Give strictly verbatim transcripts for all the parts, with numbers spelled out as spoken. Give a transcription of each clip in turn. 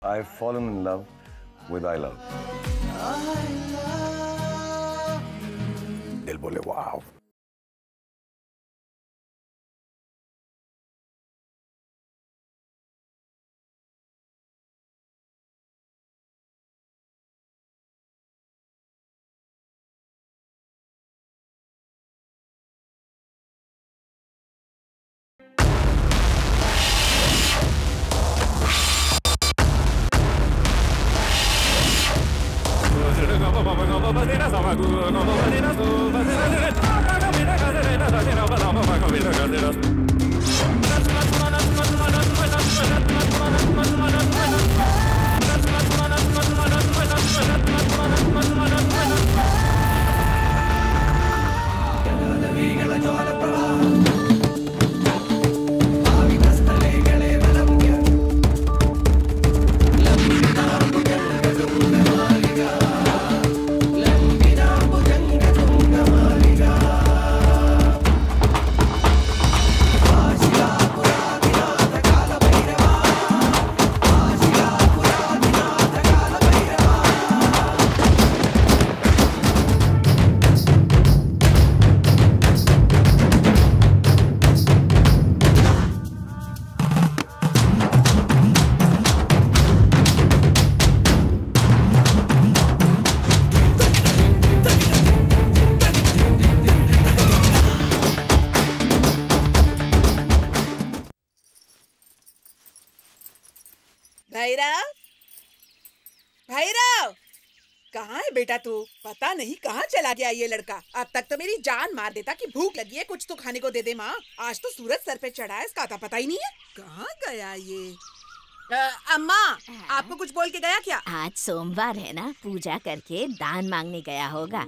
I've fallen in love with I love. दिल बोले वाव. भैरव, भैरव, कहाँ है बेटा तू? पता नहीं कहाँ चला गया ये लड़का। अब तक तो मेरी जान मार देता कि भूख लगी है, कुछ तो खाने को दे दे माँ। आज तो सूरज सर पे चढ़ा है, इसका आता पता ही नहीं है। कहाँ गया ये? आ, अम्मा, आपको कुछ बोल के गया क्या? आज सोमवार है ना, पूजा करके दान मांगने गया होगा।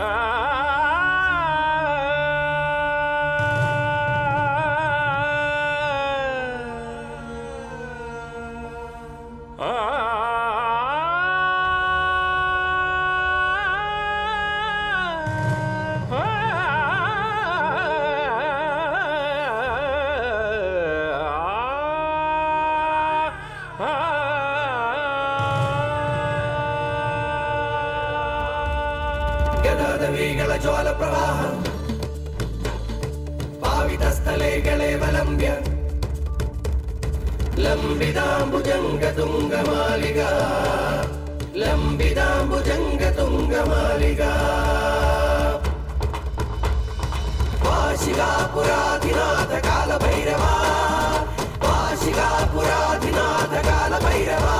गदाधवीगळ ज्वाल प्रवाहं पावितस्थले गलेवलम्ब्य लम्बिताम्बुजङ्गतुङ्गमालिका लम्बिताम्बुजङ्गतुङ्गमालिका वाशिकापुराधिनाथ कालभैरवा वाशिकापुराधिनाथ कालभैरवा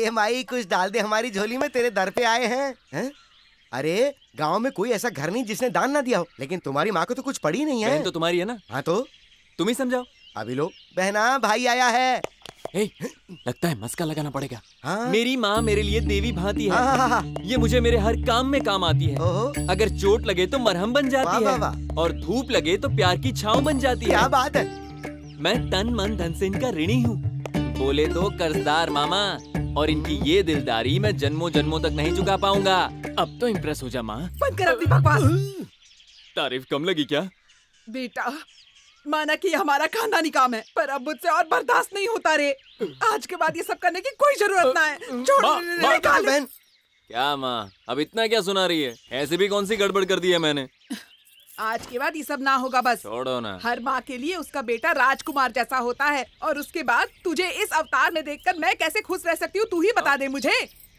ए माई कुछ डाल दे हमारी झोली में, तेरे दर पे आए हैं, हैं? अरे गांव में कोई ऐसा घर नहीं जिसने दान ना दिया हो, लेकिन तुम्हारी माँ को तो कुछ पड़ी नहीं है। बहन तो तुम्हारी है ना। हाँ तो तुम ही समझाओ। अभी लो बहना भाई आया है। ए, लगता है मस्का लगाना पड़ेगा। हाँ? मेरी माँ मेरे लिए देवी भांति है। हाँ, हाँ, हाँ। ये मुझे मेरे हर काम में काम आती है। ओहो। अगर चोट लगे तो मरहम बन जाती वाह, है वाह, वाह। और धूप लगे तो प्यार की छांव बन जाती है। क्या बात है। मैं तन मन धन से इनका ऋणी हूँ, बोले तो कर्जदार मामा, और इनकी ये दिलदारी मैं जन्मों जन्मों तक नहीं चुका पाऊंगा। अब तो इम्प्रेस हो जा माँ। बंद कर अपनी बकवास। तारीफ कम लगी क्या? बेटा माना कि ये हमारा खानदानी काम है, पर अब मुझसे और बर्दाश्त नहीं होता रे। आज के बाद ये सब करने की कोई जरूरत ना है। छोड़ माँ, माँ, निकाल बहन। क्या माँ, अब इतना क्या सुना रही है? ऐसे भी कौन सी गड़बड़ कर दी है मैंने? आज के बाद ये सब ना होगा बस। छोड़ो ना। हर माँ के लिए उसका बेटा राजकुमार जैसा होता है, और उसके बाद तुझे इस अवतार में देखकर मैं कैसे खुश रह सकती हूँ, तू ही बता दे मुझे।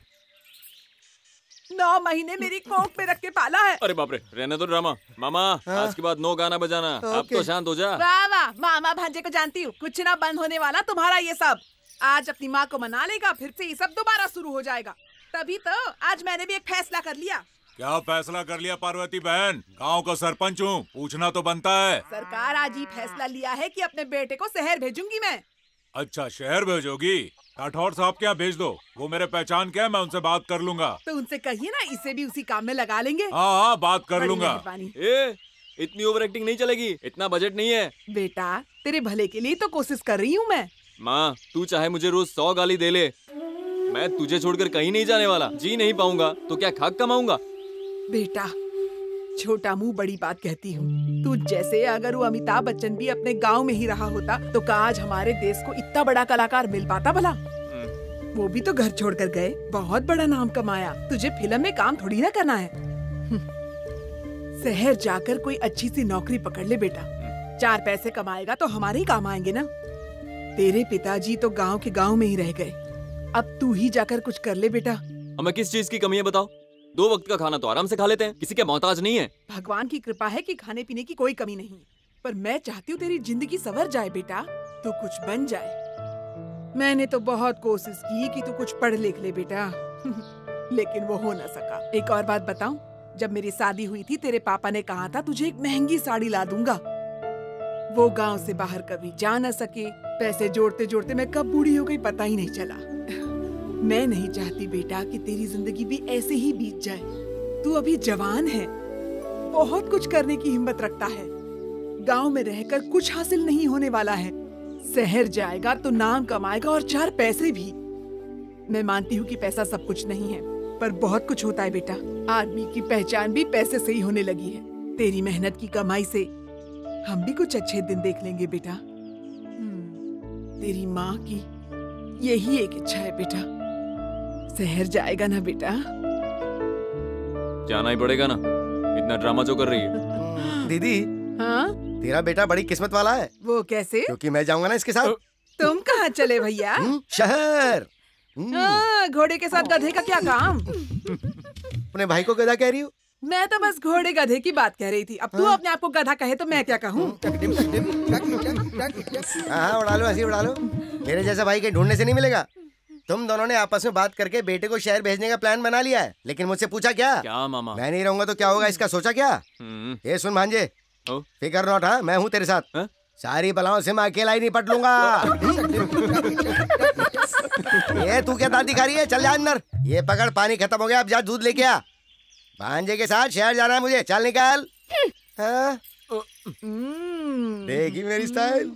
नौ महीने मेरी कोख में रख के पाला है। अरे बाप रे, रहने दो ड्रामा। मामा हाँ? आज के बाद नो गाना बजाना। अब तो शांत हो जा। वाह वाह, मामा भांजे को जानती हूँ, कुछ ना बंद होने वाला तुम्हारा ये सब। आज अपनी माँ को मना लेगा, फिर से ये सब दोबारा शुरू हो जाएगा। तभी तो आज मैंने भी एक फैसला कर लिया। क्या फैसला कर लिया पार्वती बहन? गांव का सरपंच हूँ, पूछना तो बनता है। सरकार आज ही फैसला लिया है कि अपने बेटे को शहर भेजूंगी मैं। अच्छा शहर भेजोगी? राठौर साहब क्या भेज दो, वो मेरे पहचान क्या है, मैं उनसे बात कर लूंगा। तो उनसे कहिए ना, इसे भी उसी काम में लगा लेंगे। हाँ हाँ बात कर बड़ी लूंगा। मेहरबानी। ए, इतनी ओवर एक्टिंग नहीं चलेगी, इतना बजट नहीं है। बेटा तेरे भले के लिए तो कोशिश कर रही हूँ मैं। माँ तू चाहे मुझे रोज सौ गाली दे ले, मैं तुझे छोड़कर कहीं नहीं जाने वाला। जी नहीं पाऊंगा तो क्या खाक कमाऊंगा? बेटा छोटा मुंह बड़ी बात कहती हूँ। तू जैसे अगर वो अमिताभ बच्चन भी अपने गांव में ही रहा होता तो क्या आज हमारे देश को इतना बड़ा कलाकार मिल पाता भला? वो भी तो घर छोड़कर गए, बहुत बड़ा नाम कमाया। तुझे फिल्म में काम थोड़ी ना करना है। शहर जाकर कोई अच्छी सी नौकरी पकड़ ले बेटा, चार पैसे कमाएगा तो हमारे ही काम आएंगे ना। तेरे पिताजी तो गांव के गांव में ही रह गए, अब तू ही जाकर कुछ कर ले बेटा। हमें किस चीज की कमी है बताओ? दो वक्त का खाना तो आराम से खा लेते हैं, किसी के मोहताज नहीं है। भगवान की कृपा है कि खाने पीने की कोई कमी नहीं, पर मैं चाहती हूँ तेरी जिंदगी संवर जाए बेटा, तो कुछ बन जाए। मैंने तो बहुत कोशिश की कि तू कुछ पढ़ लिख ले बेटा, लेकिन वो हो न सका। एक और बात बताऊं, जब मेरी शादी हुई थी तेरे पापा ने कहा था तुझे एक महंगी साड़ी ला दूंगा। वो गांव से बाहर कभी जा न सके, पैसे जोड़ते जोड़ते मैं कब बूढ़ी हो गई पता ही नहीं चला। मैं नहीं चाहती बेटा कि तेरी जिंदगी भी ऐसे ही बीत जाए। तू अभी जवान है, बहुत कुछ करने की हिम्मत रखता है। गांव में रहकर कुछ हासिल नहीं होने वाला है, शहर जाएगा तो नाम कमाएगा और चार पैसे भी। मैं मानती हूँ कि पैसा सब कुछ नहीं है, पर बहुत कुछ होता है बेटा। आदमी की पहचान भी पैसे से ही होने लगी है। तेरी मेहनत की कमाई से हम भी कुछ अच्छे दिन देख लेंगे बेटा। तेरी माँ की यही एक इच्छा है बेटा, शहर जाएगा ना बेटा? जाना ही पड़ेगा ना, इतना ड्रामा जो कर रही है। दीदी हाँ तेरा बेटा बड़ी किस्मत वाला है। वो कैसे? क्योंकि मैं जाऊंगा ना इसके साथ। तुम कहाँ चले भैया? शहर। हाँ, घोड़े के साथ गधे का क्या काम? अपने भाई को गधा कह रही हो? मैं तो बस घोड़े गधे की बात कह रही थी। अब तू अपने आप को गधा कहे तो मैं क्या कहूँ? हाँ उड़ा लो, हंसी उड़ा लो। मेरे जैसा भाई के ढूंढने से नहीं मिलेगा। तुम दोनों ने आपस में बात करके बेटे को शहर भेजने का प्लान बना लिया है, लेकिन मुझसे पूछा क्या? क्या मामा? मैं नहीं रहूंगा तो क्या होगा इसका सोचा क्या? ये सुन भांजे, फिकर नॉट, हाँ मैं हूँ तेरे साथ। हा? सारी बलाओं से मैं अकेला ही निपट लूंगा। ये तू क्या दांत दिखा रही है? चल जा अंदर। ये पकड़, पानी खत्म हो गया, अब जा दूध लेके आ। भांजे के साथ शहर जाना है मुझे, चल निकाल। हाँ? देखी मेरी स्टाइल।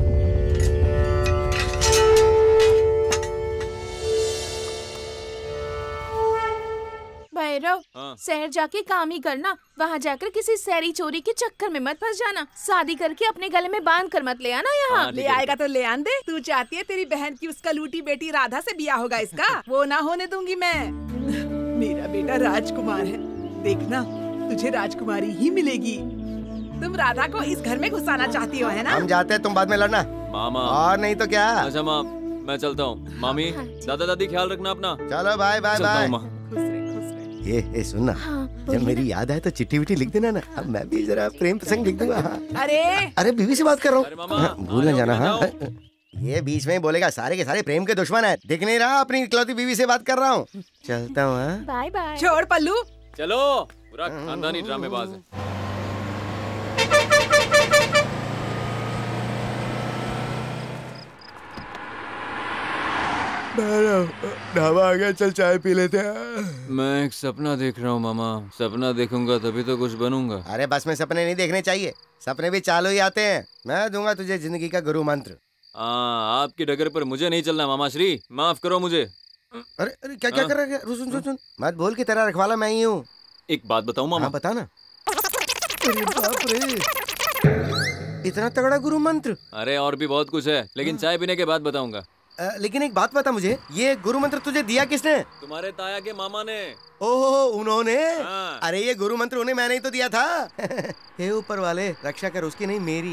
भैरव, हाँ। शहर जाके काम ही करना, वहाँ जाकर किसी सैरी चोरी के चक्कर में मत फंस जाना। शादी करके अपने गले में बांध कर मत ले आना यहाँ। हाँ, ले आएगा तो ले आन दे। तू चाहती है तेरी बहन की उसका लूटी बेटी राधा से ब्याह होगा इसका? वो ना होने दूंगी मैं। मेरा बेटा राजकुमार है, देखना तुझे राजकुमारी ही मिलेगी। तुम राधा को इस घर में घुसाना चाहती हो, है ना? हम जाते हैं, तुम बाद में लड़ना। मामा और नहीं तो क्या। अच्छा माँ, मैं चलता हूँ। मामी दादा दादी ख्याल रखना अपना। चलो बाय बाय बाय। खुश रहे, खुश रहे। ये ये सुनना, जब मेरी याद आए तो चिट्ठी विट्ठी लिख देना ना। अब मैं भी जरा प्रेम प्रसंग लिख दूंगा। हाँ। अरे अरे बीवी से बात कर रहा अरे हूँ, मामा, हाँ, भूल ना आ जाना। जाओ, हाँ जाओ। ये बीच में ही बोलेगा, सारे के सारे प्रेम के दुश्मन है। दिख नहीं रहा, अपनी इकलौती बीवी से बात कर रहा हूँ। चलता हूँ। हाँ? Bye bye. छोड़ पल्लू। चलो, पूरा खानदानी ड्रामेबाज है। ढाबा आ गया, चल चाय पी लेते हैं। मैं एक सपना देख रहा हूँ मामा, सपना देखूंगा तभी तो कुछ बनूंगा। अरे बस में सपने नहीं देखने चाहिए, सपने भी चालू ही आते हैं। मैं दूंगा तुझे जिंदगी का गुरु मंत्र। हाँ, आपकी डगर पर मुझे नहीं चलना मामा श्री, माफ करो मुझे। अरे अरे क्या क्या कर रहा है? सुन सुन सुन, मत बोल की तरह रखवाला मैं ही हूँ। एक बात बताऊँ मामा? हाँ बता ना। अरे बाप रे, इतना तगड़ा गुरु मंत्र? अरे और भी बहुत कुछ है, लेकिन चाय पीने के बाद बताऊंगा। आ, लेकिन एक बात बता मुझे, ये गुरु मंत्र तुझे दिया किसने? तुम्हारे ताया के मामा ने। ओहो, उन्होंने? हाँ। अरे ये गुरु मंत्र उन्हें मैंने ही तो दिया था। हे ऊपर वाले, रक्षा कर उसकी नहीं मेरी।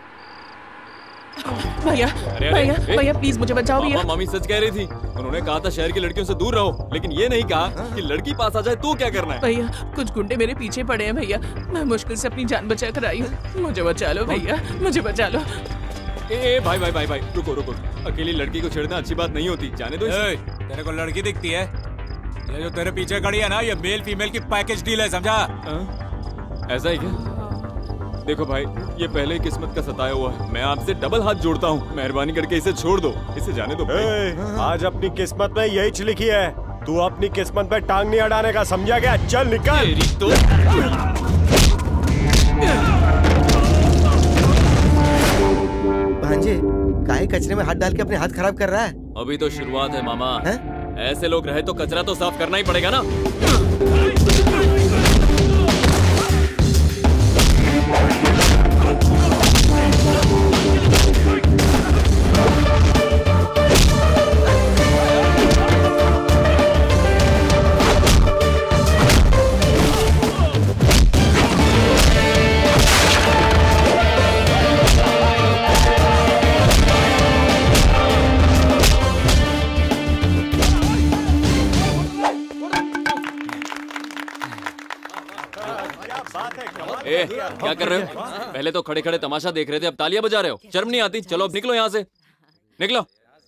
भैया भैया भैया प्लीज मुझे बचाओ भैया। मामा मम्मी सच कह रही थी, उन्होंने कहा था शहर की लड़कियों से दूर रहो, लेकिन ये नहीं कहा कि लड़की पास आ जाए तो क्या करना है। भैया कुछ गुंडे मेरे पीछे पड़े हैं भैया, मैं मुश्किल से अपनी जान बचा कर आई हूँ, मुझे बचा लो भैया, मुझे बचा लो। ए, ए भाई भाई भाई भाई रुको रुको, अकेली लड़की को छेड़ना अच्छी बात नहीं होती, जाने दो। ए, तेरे को लड़की दिखती है? ये जो तेरे पीछे खड़ी है ना, ये मेल फीमेल की पैकेज डील है, समझा? ऐसा ही क्या? देखो भाई, ये पहले ही किस्मत का सताया हुआ है, मैं आपसे डबल हाथ जोड़ता हूँ, मेहरबानी करके इसे छोड़ दो, इसे जाने दो भाई। ए, आज अपनी किस्मत में यही लिखी है, तू अपनी किस्मत पे टांग नहीं अड़ाने का, समझा क्या? चल निकल। तो भांजे, काहे कचरे में हाथ डाल के अपने हाथ खराब कर रहा है? अभी तो शुरुआत है मामा। है? ऐसे लोग रहे तो कचरा तो साफ करना ही पड़ेगा ना। ए, क्या कर रहे हो? पहले तो खड़े खड़े तमाशा देख रहे थे, अब तालियां बजा रहे हो, शर्म नहीं आती? चलो अब निकलो यहाँ से, निकलो।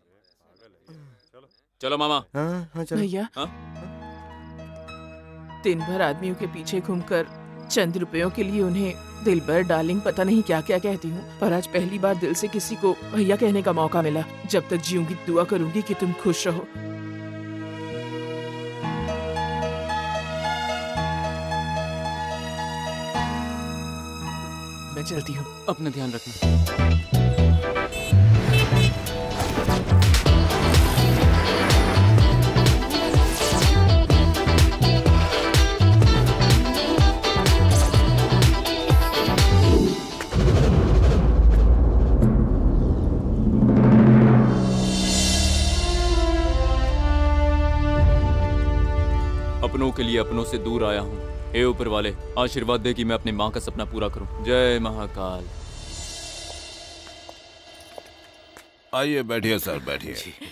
चलो मामा। हाँ, हाँ, चलो। भैया हाँ? दिन भर आदमियों के पीछे घूमकर चंद रुपयों के लिए उन्हें दिलबर डार्लिंग पता नहीं क्या क्या कहती हूँ, पर आज पहली बार दिल से किसी को भैया कहने का मौका मिला। जब तक जीऊंगी दुआ करूंगी कि तुम खुश रहो। मैं चलती हूँ, अपना ध्यान रखना। अपनों के लिए अपनों से दूर आया हूँ, हे ऊपर वाले आशीर्वाद दे कि मैं अपनी माँ का सपना पूरा करूं। जय महाकाल। आइए बैठिए सर, बैठिए।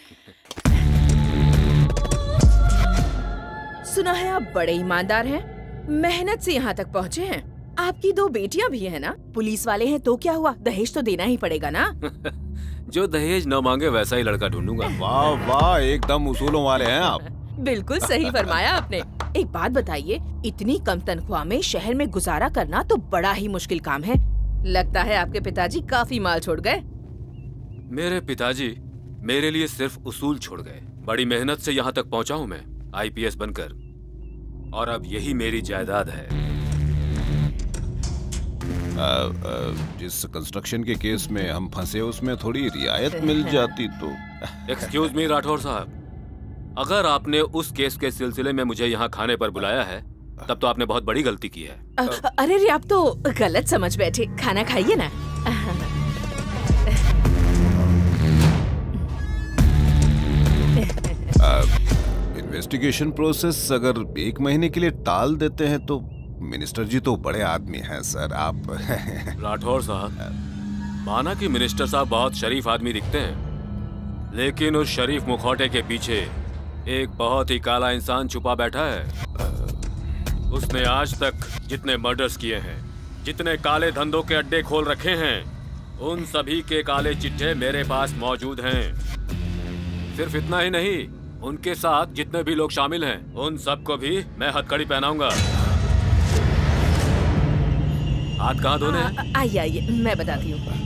सुना है आप बड़े ईमानदार हैं, मेहनत से यहाँ तक पहुँचे हैं। आपकी दो बेटियाँ भी हैं ना? पुलिस वाले हैं तो क्या हुआ, दहेज तो देना ही पड़ेगा ना? जो दहेज न मांगे वैसा ही लड़का ढूंढूंगा। वाह वाह, एकदम उसूलों वाले हैं आप। बिल्कुल सही फरमाया आपने। एक बात बताइए, इतनी कम तनख्वाह में शहर में गुजारा करना तो बड़ा ही मुश्किल काम है। लगता है आपके पिताजी काफी माल छोड़ गए। मेरे पिताजी मेरे लिए सिर्फ उसूल छोड़ गए। बड़ी मेहनत से यहाँ तक पहुँचा हूँ मैं, आई पी एस बनकर, और अब यही मेरी जायदाद है। आ, आ, जिस कंस्ट्रक्शन के केस में हम फंसे उसमें थोड़ी रियायत मिल जाती तो। एक्सक्यूज मी राठौर साहब, अगर आपने उस केस के सिलसिले में मुझे यहाँ खाने पर बुलाया है तब तो आपने बहुत बड़ी गलती की है। अ, अरे रे, आप तो गलत समझ बैठे, खाना खाइए ना। इन्वेस्टिगेशन प्रोसेस अगर एक महीने के लिए टाल देते हैं तो मिनिस्टर जी तो बड़े आदमी हैं सर, आप। राठौर साहब, माना कि मिनिस्टर साहब बहुत शरीफ आदमी दिखते हैं, लेकिन उस शरीफ मुखौटे के पीछे एक बहुत ही काला इंसान छुपा बैठा है। उसने आज तक जितने मर्डर्स किए हैं, जितने काले धंधों के अड्डे खोल रखे हैं, उन सभी के काले चिट्ठे मेरे पास मौजूद हैं। सिर्फ इतना ही नहीं, उनके साथ जितने भी लोग शामिल हैं उन सबको भी मैं हथकड़ी पहनाऊंगा। हाथ कहाँ धोने हैं? आइए आइए, मैं बताती हूँ।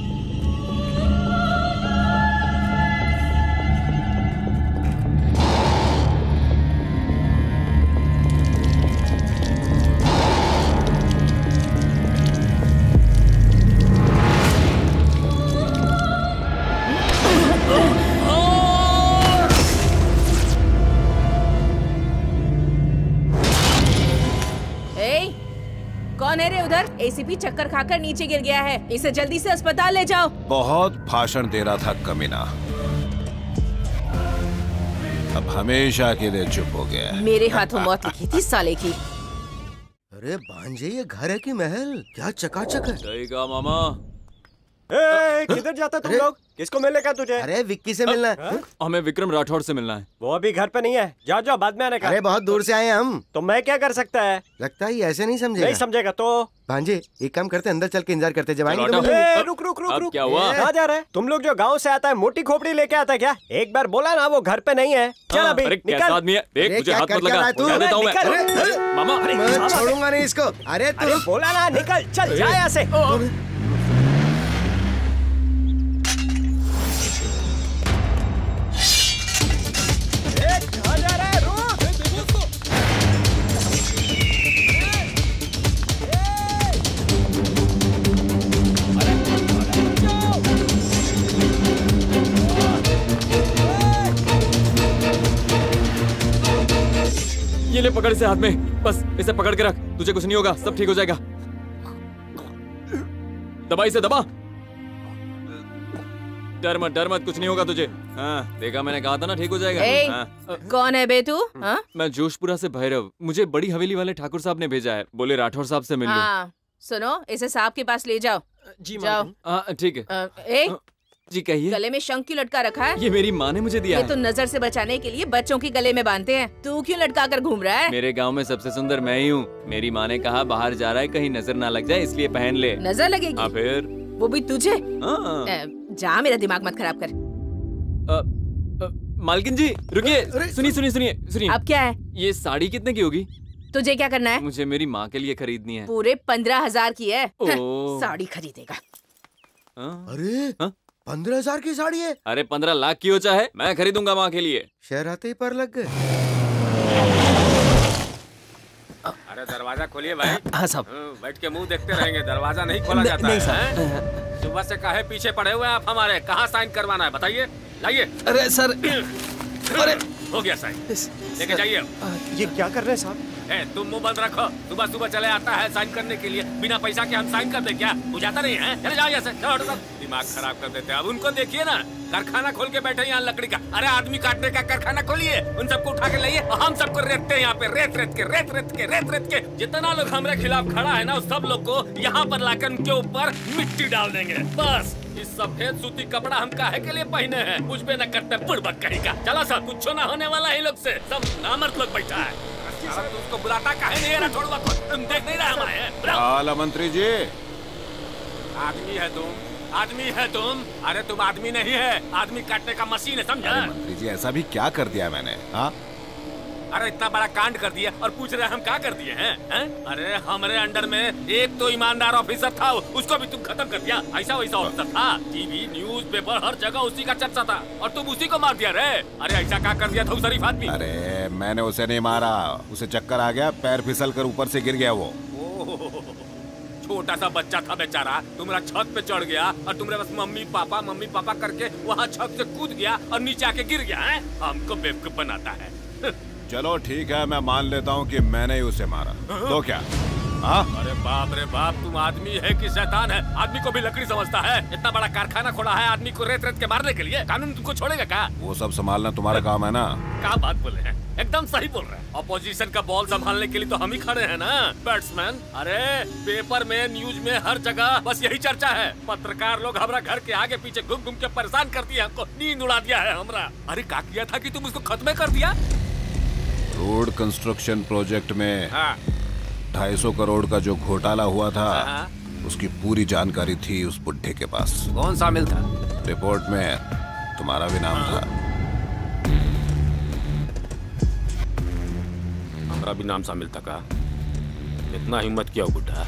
कौन है रे उधर? एसीपी चक्कर खाकर नीचे गिर गया है, इसे जल्दी से अस्पताल ले जाओ। बहुत भाषण दे रहा था कमीना, अब हमेशा के लिए चुप हो गया। मेरे हाथों मौत लिखी थी साले की। अरे भांजे, ये घर है कि महल? क्या चकाचक है। सही कहा मामा। ए, किधर जाता तुम लोग? किसको मिलने का तुझे? अरे विक्की से मिलना है। हमें विक्रम राठौड़ से मिलना है। वो अभी घर पे नहीं है, जाओ जाओ, बाद में आने का। अरे बहुत दूर से आए हैं हम। तो मैं क्या कर सकता है? लगता है ये ऐसे नहीं समझेगा। नहीं समझेगा तो भांजे एक काम करते, अंदर चल के इंतजार करते, जब आएंगे तो ए, रुक रुक रुक रुक। क्या हुआ? कहाँ जा रहा है? तुम लोग जो गाँव से आता है मोटी खोपड़ी लेके आता है क्या? एक बार बोला ना वो घर पे नहीं है। चल अभी निकल। आदमी है, देख मुझे हाथ मत लगा, बता देता हूँ मैं। मामा मैं छोड़ूंगा नहीं इसको। अरे तू बोला ना निकल, चल जा यहाँ से। ये ले पकड़ इसे हाथ में, बस इसे पकड़ के रख, तुझे कुछ नहीं होगा, सब ठीक हो जाएगा। दबा इसे, दबा। डर मत, डर मत, कुछ नहीं होगा तुझे। हाँ, देखा मैंने कहा था ना, ठीक हो जाएगा। ए, हाँ। कौन है बे तू? हाँ? मैं जोशपुरा से भैरव, मुझे बड़ी हवेली वाले ठाकुर साहब ने भेजा है, बोले राठौर साहब से मिल लो। हाँ, सुनो, इसे साहब के पास ले जाओ। जी जाओ। हाँ ठीक है। आ, ए, जी कहिए। गले में शंख लटका रखा है? ये मेरी माँ ने मुझे दिया ये है। तो नजर से बचाने के लिए बच्चों के गले में बांधते हैं, तू क्यों लटका कर घूम रहा है? मेरे गांव में सबसे सुंदर मैं ही हूँ। मेरी माँ ने कहा बाहर जा रहा है, कहीं नजर ना लग जाए, इसलिए पहन ले। नजर लगेगी? हाँ फिर? वो भी तुझे? हाँ। जा, मेरा दिमाग मत खराब कर। आ, आ, मालकिन जी रुकिए, सुनिए सुनिए सुनिए सुनिए। अब क्या है? ये साड़ी कितने की होगी? तुझे क्या करना है? मुझे मेरी माँ के लिए खरीदनी है। पूरे पंद्रह हजार की है। ओह। साड़ी खरीदेगा? अरे पंद्रह हजार की साड़ी है? अरे पंद्रह लाख की हो चाहे, मैं खरीदूंगा माँ के लिए। शहर आते ही पर लग गए। अरे दरवाजा खोलिए भाई। हाँ साहब। बैठ के मुंह देखते रहेंगे, दरवाजा नहीं खोला जाता नहीं है। सुबह से काहे पीछे पड़े हुए आप हमारे? कहाँ साइन करवाना है बताइए, लाइए। अरे सर, अरे हो गया साइन, लेके जाइए। ये क्या कर रहे हैं साहब? ए, तुम मुंह बंद रखो, सुबह सुबह चले आता है साइन करने के लिए, बिना पैसा के हम साइन कर दे क्या? बुझाता नहीं है? चले जाओ यहाँ से, जाओ सब। दिमाग खराब कर देते हैं। अब उनको देखिए ना, कारखाना खोल के बैठे यहाँ लकड़ी का। अरे आदमी काटने का कारखाना खोलिए, उन सबको उठा के लाइए, हम सबको रेतते हैं यहाँ पे, रेत रेत के रेत रेत के रेत रेत के। जितना लोग हमारे खिलाफ खड़ा है ना, उस सब लोग को यहाँ पर लाकर उनके ऊपर मिट्टी डाल देंगे। बस इस सफेद सूती कपड़ा हम काहे के लिए पहने हैं? कुछ भी न करते बुड़बक कहीं का। चला सब, कुछ ना होने वाला है लोग से, सब नामर्द लोग बैठा है। उसको बुलाता काहे नहीं है? थोड़ा तुम देख नहीं रहे हमारे? हाल मंत्री जी, आदमी है तुम, आदमी है तुम। अरे तुम आदमी नहीं है, आदमी काटने का मशीन है, समझा? मंत्री जी ऐसा भी क्या कर दिया मैंने? हाँ, अरे इतना बड़ा कांड कर दिया और पूछ रहे हम क्या कर दिए हैं, हैं? अरे हमारे अंडर में एक तो ईमानदार ऑफिसर था, उसको भी तुम खत्म कर दिया। ऐसा वैसा ऑफिसर था, टीवी न्यूज पेपर हर जगह उसी का चर्चा था, और तुम उसी को मार दिया रे। अरे ऐसा क्या कर दिया था शरीफ आदमी? अरे मैंने उसे नहीं मारा, उसे चक्कर आ गया, पैर फिसल कर ऊपर से गिर गया वो। छोटा सा बच्चा था बेचारा, तुम्हारा छत पे चढ़ गया और तुम्हारे बस मम्मी पापा मम्मी पापा करके वहाँ छत से कूद गया और नीचे आके गिर गया है। हमको बेवकूफ बनाता है। चलो ठीक है, मैं मान लेता हूँ कि मैंने ही उसे मारा, तो क्या? हाँ? अरे बाप रे बाप, तुम आदमी है कि शैतान है? आदमी को भी लकड़ी समझता है? इतना बड़ा कारखाना खोला है आदमी को रेत रेत के मारने के लिए, कानून तुमको छोड़ेगा क्या? वो सब संभालना तुम्हारा काम है ना। क्या बात बोले हैं, एकदम सही बोल रहे हैं। अपोजिशन का बॉल संभालने के लिए तो हम ही खड़े हैं ना, बैट्समैन। अरे पेपर में न्यूज में हर जगह बस यही चर्चा है। पत्रकार लोग हमारा घर के आगे पीछे घूम घूम के परेशान कर दिया, हमको नींद उड़ा दिया है हमारा। अरे क्या किया था कि तुम उसको खत्म कर दिया? रोड कंस्ट्रक्शन प्रोजेक्ट में ढाई सौ करोड़ का जो घोटाला हुआ था, उसकी पूरी जानकारी थी उस बुड्ढे के पास। कौन सा मिल था? रिपोर्ट में तुम्हारा भी नाम था। हमारा भी नाम शामिल था का? इतना हिम्मत किया बुड्ढा?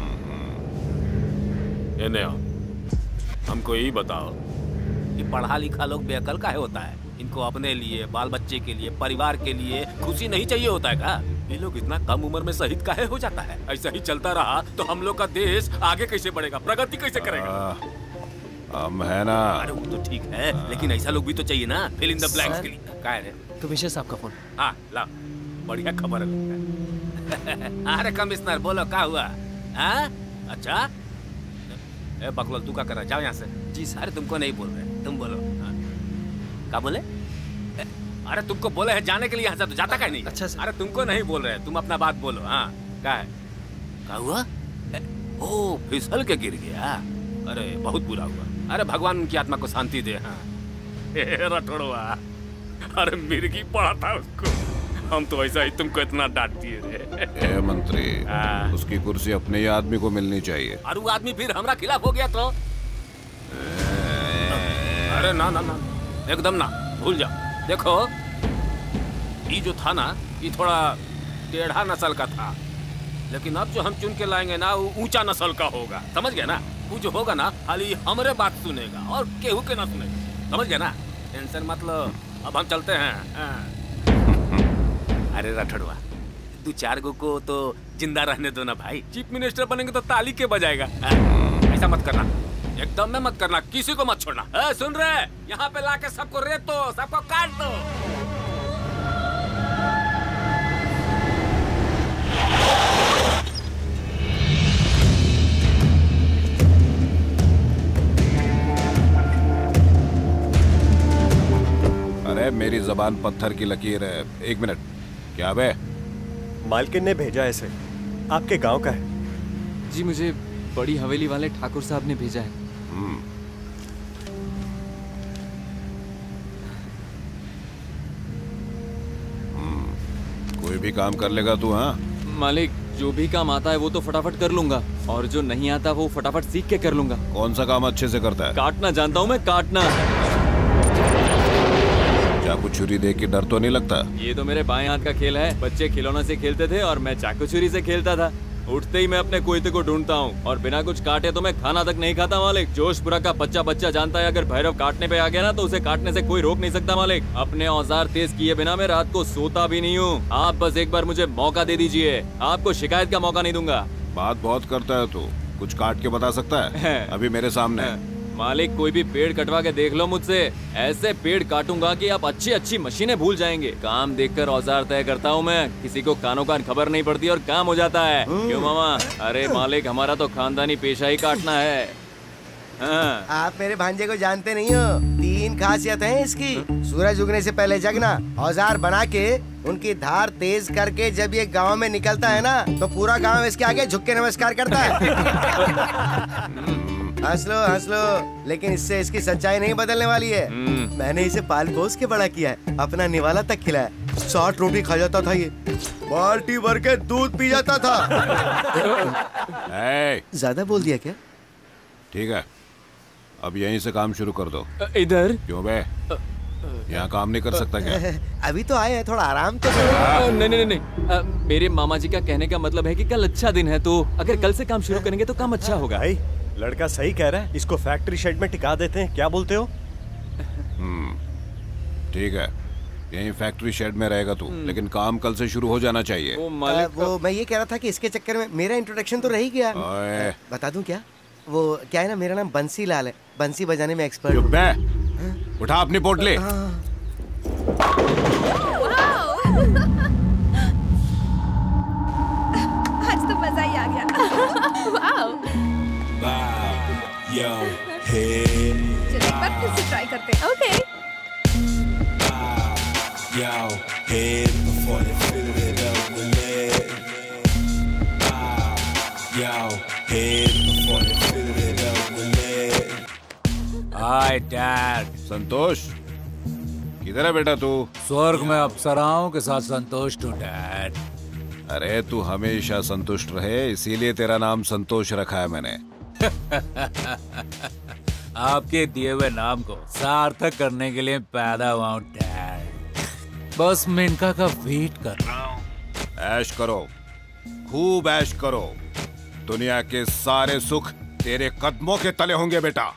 ये नहीं हो। हमको यही बताओ कि पढ़ा लिखा लोग बेअकल काहे होता है? इनको अपने लिए, बाल बच्चे के लिए, परिवार के लिए खुशी नहीं चाहिए होता है का? ये लोग इतना कम उम्र में शहीद काहे हो जाता है? ऐसा ही चलता रहा तो हम लोग का देश आगे कैसे बढ़ेगा, प्रगति कैसे करेगा? हम है ना। अरे वो तो ठीक है, लेकिन ऐसा लोग भी तो चाहिए ना फिल इन द ब्लैंक्स के लिए। क्या है रे? तो विशेष आपका फोन। हाँ ला, बढ़िया खबर है। अरे कमिश्नर बोलो क्या हुआ? हाँ अच्छा, ए बकलोल तू क्या कर रहा है? जाओ यहाँ से। जी सर। अरे तुमको नहीं बोल रहे, तुम बोलो। हाँ। क्या बोले? अरे तुमको बोले है जाने के लिए यहाँ से, तो जाता क्या नहीं? अच्छा सर। अरे तुमको नहीं बोल रहे, तुम अपना बात बोलो। हाँ क्या है? क्या हुआ? ओ फिसल के गिर गया। अरे बहुत बुरा हुआ। अरे भगवान उनकी आत्मा को शांति दे। हाँ रटोड़वा, अरे मिर्गी पड़ा था उसको, हम तो ऐसा ही तुमको इतना डांट दिए रे। ए मंत्री, उसकी कुर्सी अपने ही आदमी को मिलनी चाहिए। और वो आदमी फिर हमारा खिलाफ हो गया तो? अरे ना ना ना, एकदम ना, भूल जाओ। देखो ये जो था ना, ये थोड़ा टेढ़ा नस्ल का था, लेकिन अब जो हम चुन के लाएंगे ना वो ऊंचा नस्ल का होगा। समझ गया ना? वो जो होगा ना खाली हमारे बात सुनेगा और केहू के ना सुनेगा। समझ गया ना? टेंशन मत लो, अब हम चलते हैं। अरे राठौड़वा, दो चार गो को तो जिंदा रहने दो ना भाई। चीफ मिनिस्टर बनेंगे तो ताली के बजाएगा। ऐसा मत करना, एकदम में मत करना, किसी को मत छोड़ना। ए, सुन रहे? यहाँ पे लाके सबको रेत दो, सबको काट दो। अरे मेरी जबान पत्थर की लकीर है। एक मिनट, क्या बे? मालकिन ने भेजा ऐसे, आपके गांव का है। जी मुझे बड़ी हवेली वाले ठाकुर साहब ने भेजा है। कोई भी काम कर लेगा तू? हाँ मालिक, जो भी काम आता है वो तो फटाफट कर लूंगा, और जो नहीं आता वो फटाफट सीख के कर लूंगा। कौन सा काम अच्छे से करता है? काटना जानता हूँ मैं, काटना। चाकू छुरी देख के डर तो नहीं लगता? ये तो मेरे बाएं हाथ का खेल है। बच्चे खिलौना से खेलते थे और मैं चाकू छुरी से खेलता था। उठते ही मैं अपने कोयते को ढूंढता हूँ, और बिना कुछ काटे तो मैं खाना तक नहीं खाता मालिक। जोशपुरा का बच्चा बच्चा जानता है अगर भैरव काटने पे आ गया ना तो उसे काटने से कोई रोक नहीं सकता मालिक। अपने औजार तेज किए बिना मैं रात को सोता भी नहीं हूँ। आप बस एक बार मुझे मौका दे दीजिए, आपको शिकायत का मौका नहीं दूंगा। बात बहुत करता है तू, कुछ काट के बता सकता है? अभी मेरे सामने है। मालिक कोई भी पेड़ कटवा के देख लो मुझसे, ऐसे पेड़ काटूंगा कि आप अच्छी अच्छी मशीनें भूल जाएंगे। काम देखकर औजार तय करता हूँ मैं, किसी को कानों कान खबर नहीं पड़ती और काम हो जाता है। क्यों मामा? अरे मालिक हमारा तो खानदानी पेशा ही काटना है। हाँ। आप मेरे भांजे को जानते नहीं हो, तीन खासियत है इसकी। सूरज उगने से पहले जगना, औजार बना के उनकी धार तेज करके जब ये गांव में निकलता है ना तो पूरा गांव इसके आगे झुक के नमस्कार करता है। हंस लो हंस लो, लेकिन इससे इसकी सच्चाई नहीं बदलने वाली है। मैंने इसे पाल पोस के बड़ा किया है, अपना निवाला तक खिलाया। साठ रोटी खा जाता था ये, बाल्टी भर के दूध पी जाता था। ज्यादा बोल दिया क्या? ठीक है, अब यहीं से काम शुरू कर दो। इधर? क्यों बे, यहाँ काम नहीं कर सकता क्या? अभी तो आए हैं, थोड़ा आराम तो करो। नहीं नहीं नहीं, आ, मेरे मामा जी का कहने का मतलब है कि कल अच्छा दिन है, तो अगर कल से काम शुरू करेंगे तो काम अच्छा होगा। भाई लड़का सही कह रहा है, इसको फैक्ट्री शेड में टिका देते हैं, क्या बोलते हो? ठीक है, यहीं फैक्ट्री शेड में रहेगा तू, लेकिन काम कल से शुरू हो जाना चाहिए। वो, आ, वो मैं ये कह रहा था कि इसके चक्कर में मेरा इंट्रोडक्शन तो रह ही गया। बता दूं क्या? वो क्या है ना, मेरा नाम बंसी लाल है, बंसी बजाने में एक्सपर्ट हूँ। उठा अपनी पोटली। आज तो मजा ही आ गया। Yo, hey. चलो एक बार फिर से ट्राई करते हैं। Okay. Yo, hey, before you fill it up with lead. Yo, hey, before you fill it up with lead. Hi dad. Santosh, किधर है बेटा तू? स्वर्ग में अप्सराओं के साथ संतुष्ट हूँ डैड। अरे तू हमेशा संतुष्ट रहे, इसीलिए तेरा नाम संतोष रखा है मैंने। आपके दिए हुए नाम को सार्थक करने के लिए पैदा हुआ हूँ डैड। बस मिनका का वेट कर रहा हूँ। ऐश करो, खूब ऐश करो। दुनिया के सारे सुख तेरे कदमों के तले होंगे बेटा।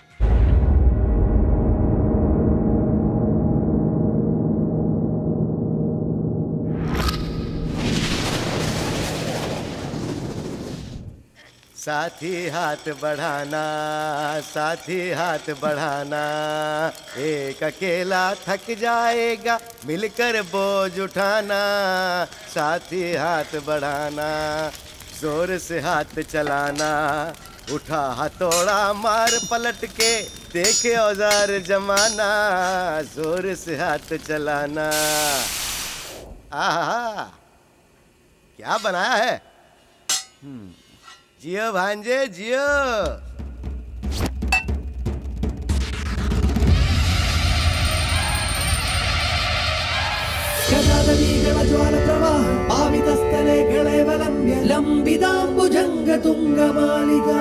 साथी हाथ बढ़ाना, साथी हाथ बढ़ाना, एक अकेला थक जाएगा मिलकर बोझ उठाना। साथी हाथ बढ़ाना, जोर से हाथ चलाना, उठा हथौड़ा मार पलट के देखे औजार जमाना। जोर से हाथ चलाना। आहा, क्या बनाया है? जियो भांजे जियो। पावितस्थले गलेवलम्ब्य लम्बिताम्बुजंग तुंगमालिका।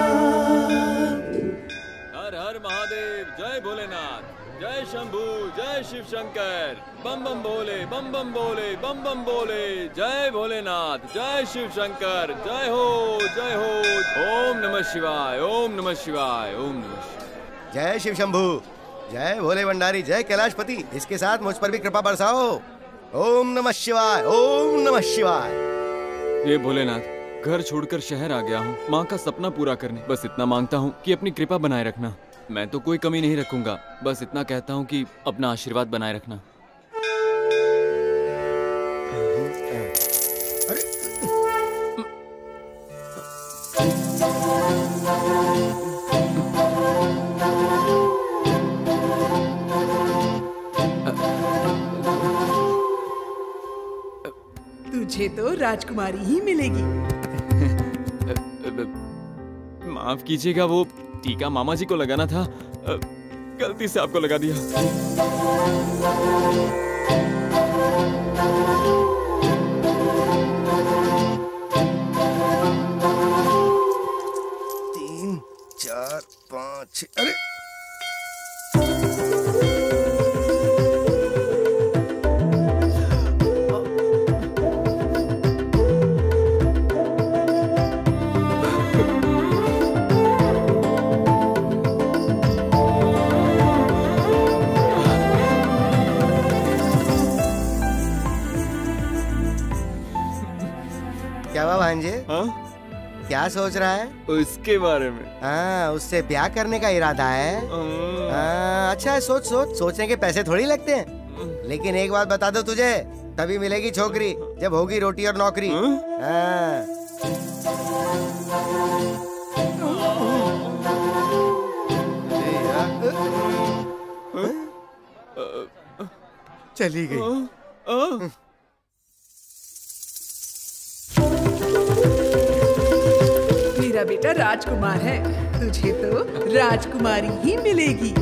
हर हर महादेव, जय भोलेनाथ, जय शंभू, जय शिव शंकर, बम बम भोले, बम बम भोले, बम बम भोले, जय भोलेनाथ, जय शिव शंकर, जय हो जय हो। ओम नमः शिवाय, ओम नमः शिवाय, ओम नमः शिवाय। जय शिव शंभू, जय भोले भंडारी, जय कैलाशपति, इसके साथ मुझ पर भी कृपा बरसाओ। ओम नमः शिवाय, ओम नमः शिवाय। ये भोलेनाथ, घर छोड़कर शहर आ गया हूँ माँ का सपना पूरा करने। बस इतना मांगता हूँ कि अपनी कृपा बनाए रखना। मैं तो कोई कमी नहीं रखूंगा, बस इतना कहता हूँ कि अपना आशीर्वाद बनाए रखना। तुझे तो राजकुमारी ही मिलेगी। माफ कीजिएगा, वो टीका मामा जी को लगाना था, गलती से आपको लगा दिया। तीन चार पाँच, अरे क्या हुआ भांजे? हाँ? क्या सोच रहा है? उसके बारे में। हाँ, उससे ब्याह करने का इरादा है। हाँ, अच्छा है, सोच सोच। सोचने के पैसे थोड़ी लगते हैं। लेकिन एक बात बता दो तुझे, तभी मिलेगी छोकरी जब होगी रोटी और नौकरी। हाँ। चली गई। मेरा बेटा राजकुमार है, तुझे तो राजकुमारी ही मिलेगी।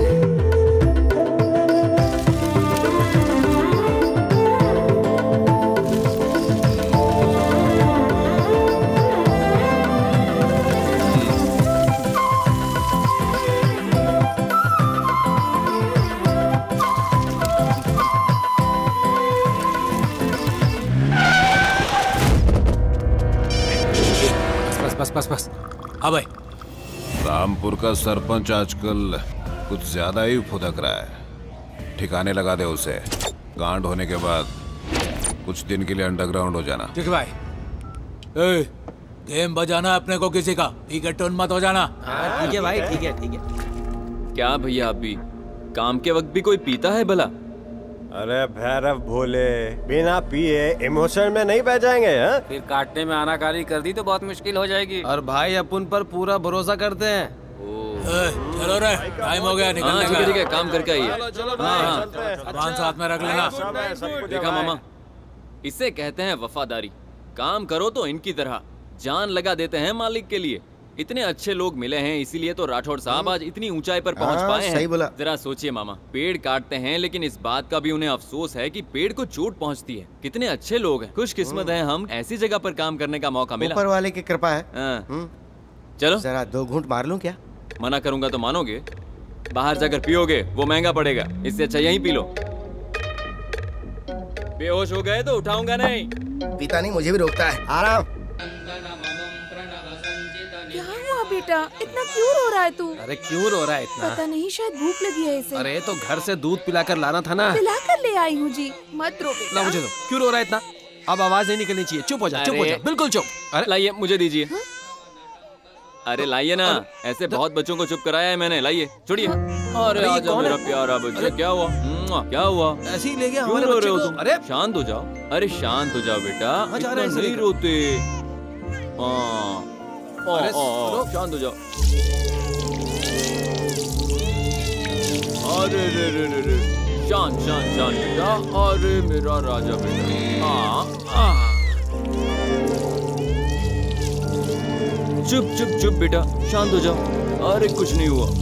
बस बस बस, हाँ भाई। रामपुर का सरपंच आजकल कुछ ज्यादा ही फुदक रहा है। ठिकाने लगा दे उसे। गांड होने के बाद कुछ दिन के लिए अंडरग्राउंड हो जाना। ठीक है भाई। ए, गेम बजाना अपने को किसी का, ठीक है? टोन मत हो जाना। ठीक है भाई, ठीक है ठीक है। क्या भैया, आप भी काम के वक्त भी कोई पीता है भला? अरे भैरव भोले, बिना पिए इमोशन में नहीं बह जाएंगे हा? फिर काटने में आनाकानी कर दी तो बहुत मुश्किल हो जाएगी। और भाई अपन पर पूरा भरोसा करते हैं। चलो रे, टाइम हो गया निकलने का। ठीक है, काम करके आइए। हाँ, सामान साथ में रख लेना। देखा मामा, इसे कहते हैं वफादारी। काम करो तो इनकी तरह जान लगा देते हैं मालिक के लिए। इतने अच्छे लोग मिले हैं, इसीलिए तो राठौड़ साहब आज इतनी ऊंचाई पर पहुंच हाँ, पाए हैं। सही बोला। जरा सोचिए मामा, पेड़ काटते हैं लेकिन इस बात का भी उन्हें अफसोस है कि पेड़ को चोट पहुंचती है। कितने अच्छे लोग हैं, खुशकिस्मत हैं हम, ऐसी जगह पर काम करने का मौका मिला। ऊपर वाले की कृपा है। हाँ। चलो जरा दो घूंट मार लूं क्या? मना करूंगा तो मानोगे? बाहर जाकर पियोगे वो महंगा पड़ेगा, इससे अच्छा यहीं पी लो। बेहोश हो गए तो उठाऊंगा नहीं। पीता नहीं, मुझे भी रोकता है। आराम। क्या हुआ बेटा, इतना क्यों रो रहा है तू? अरे क्यों रो रहा है इतना? पता नहीं, शायद भूख लगी है इसे। अरे तो घर से दूध पिलाकर लाना था ना। पिला कर ले आई हूँ जी, मत रो बेटा। ला मुझे दो। क्यों रो रहा है इतना? अब आवाज नहीं निकलनी चाहिए। चुप हो जा, चुप हो जा, बिल्कुल चुप। अरे लाइए, मुझे दीजिए। अरे लाइए ना, ऐसे बहुत बच्चों को चुप कराया है मैंने, लाइए छोड़िए। अरे आजा मेरा प्यारा बच्चा, क्या हुआ? क्या हुआ? ऐसे ही ले गया क्यों हमारे रो बच्चे रहे हो को। तुम? अरे शांत हो जाओ, अरे शांत हो जाओ बेटा, जा रहे हैं इतना ऐसे नहीं लेकर। रोते। हाँ, अरे आ, आ, आ, शांत हो जाओ। अरे रे रे रे रे, शांत शांत शांत बेटा, अरे मेरा राजा बेटा। हाँ हाँ, चुप चुप चुप बेटा, शांत हो जाओ। अरे कुछ नहीं हुआ।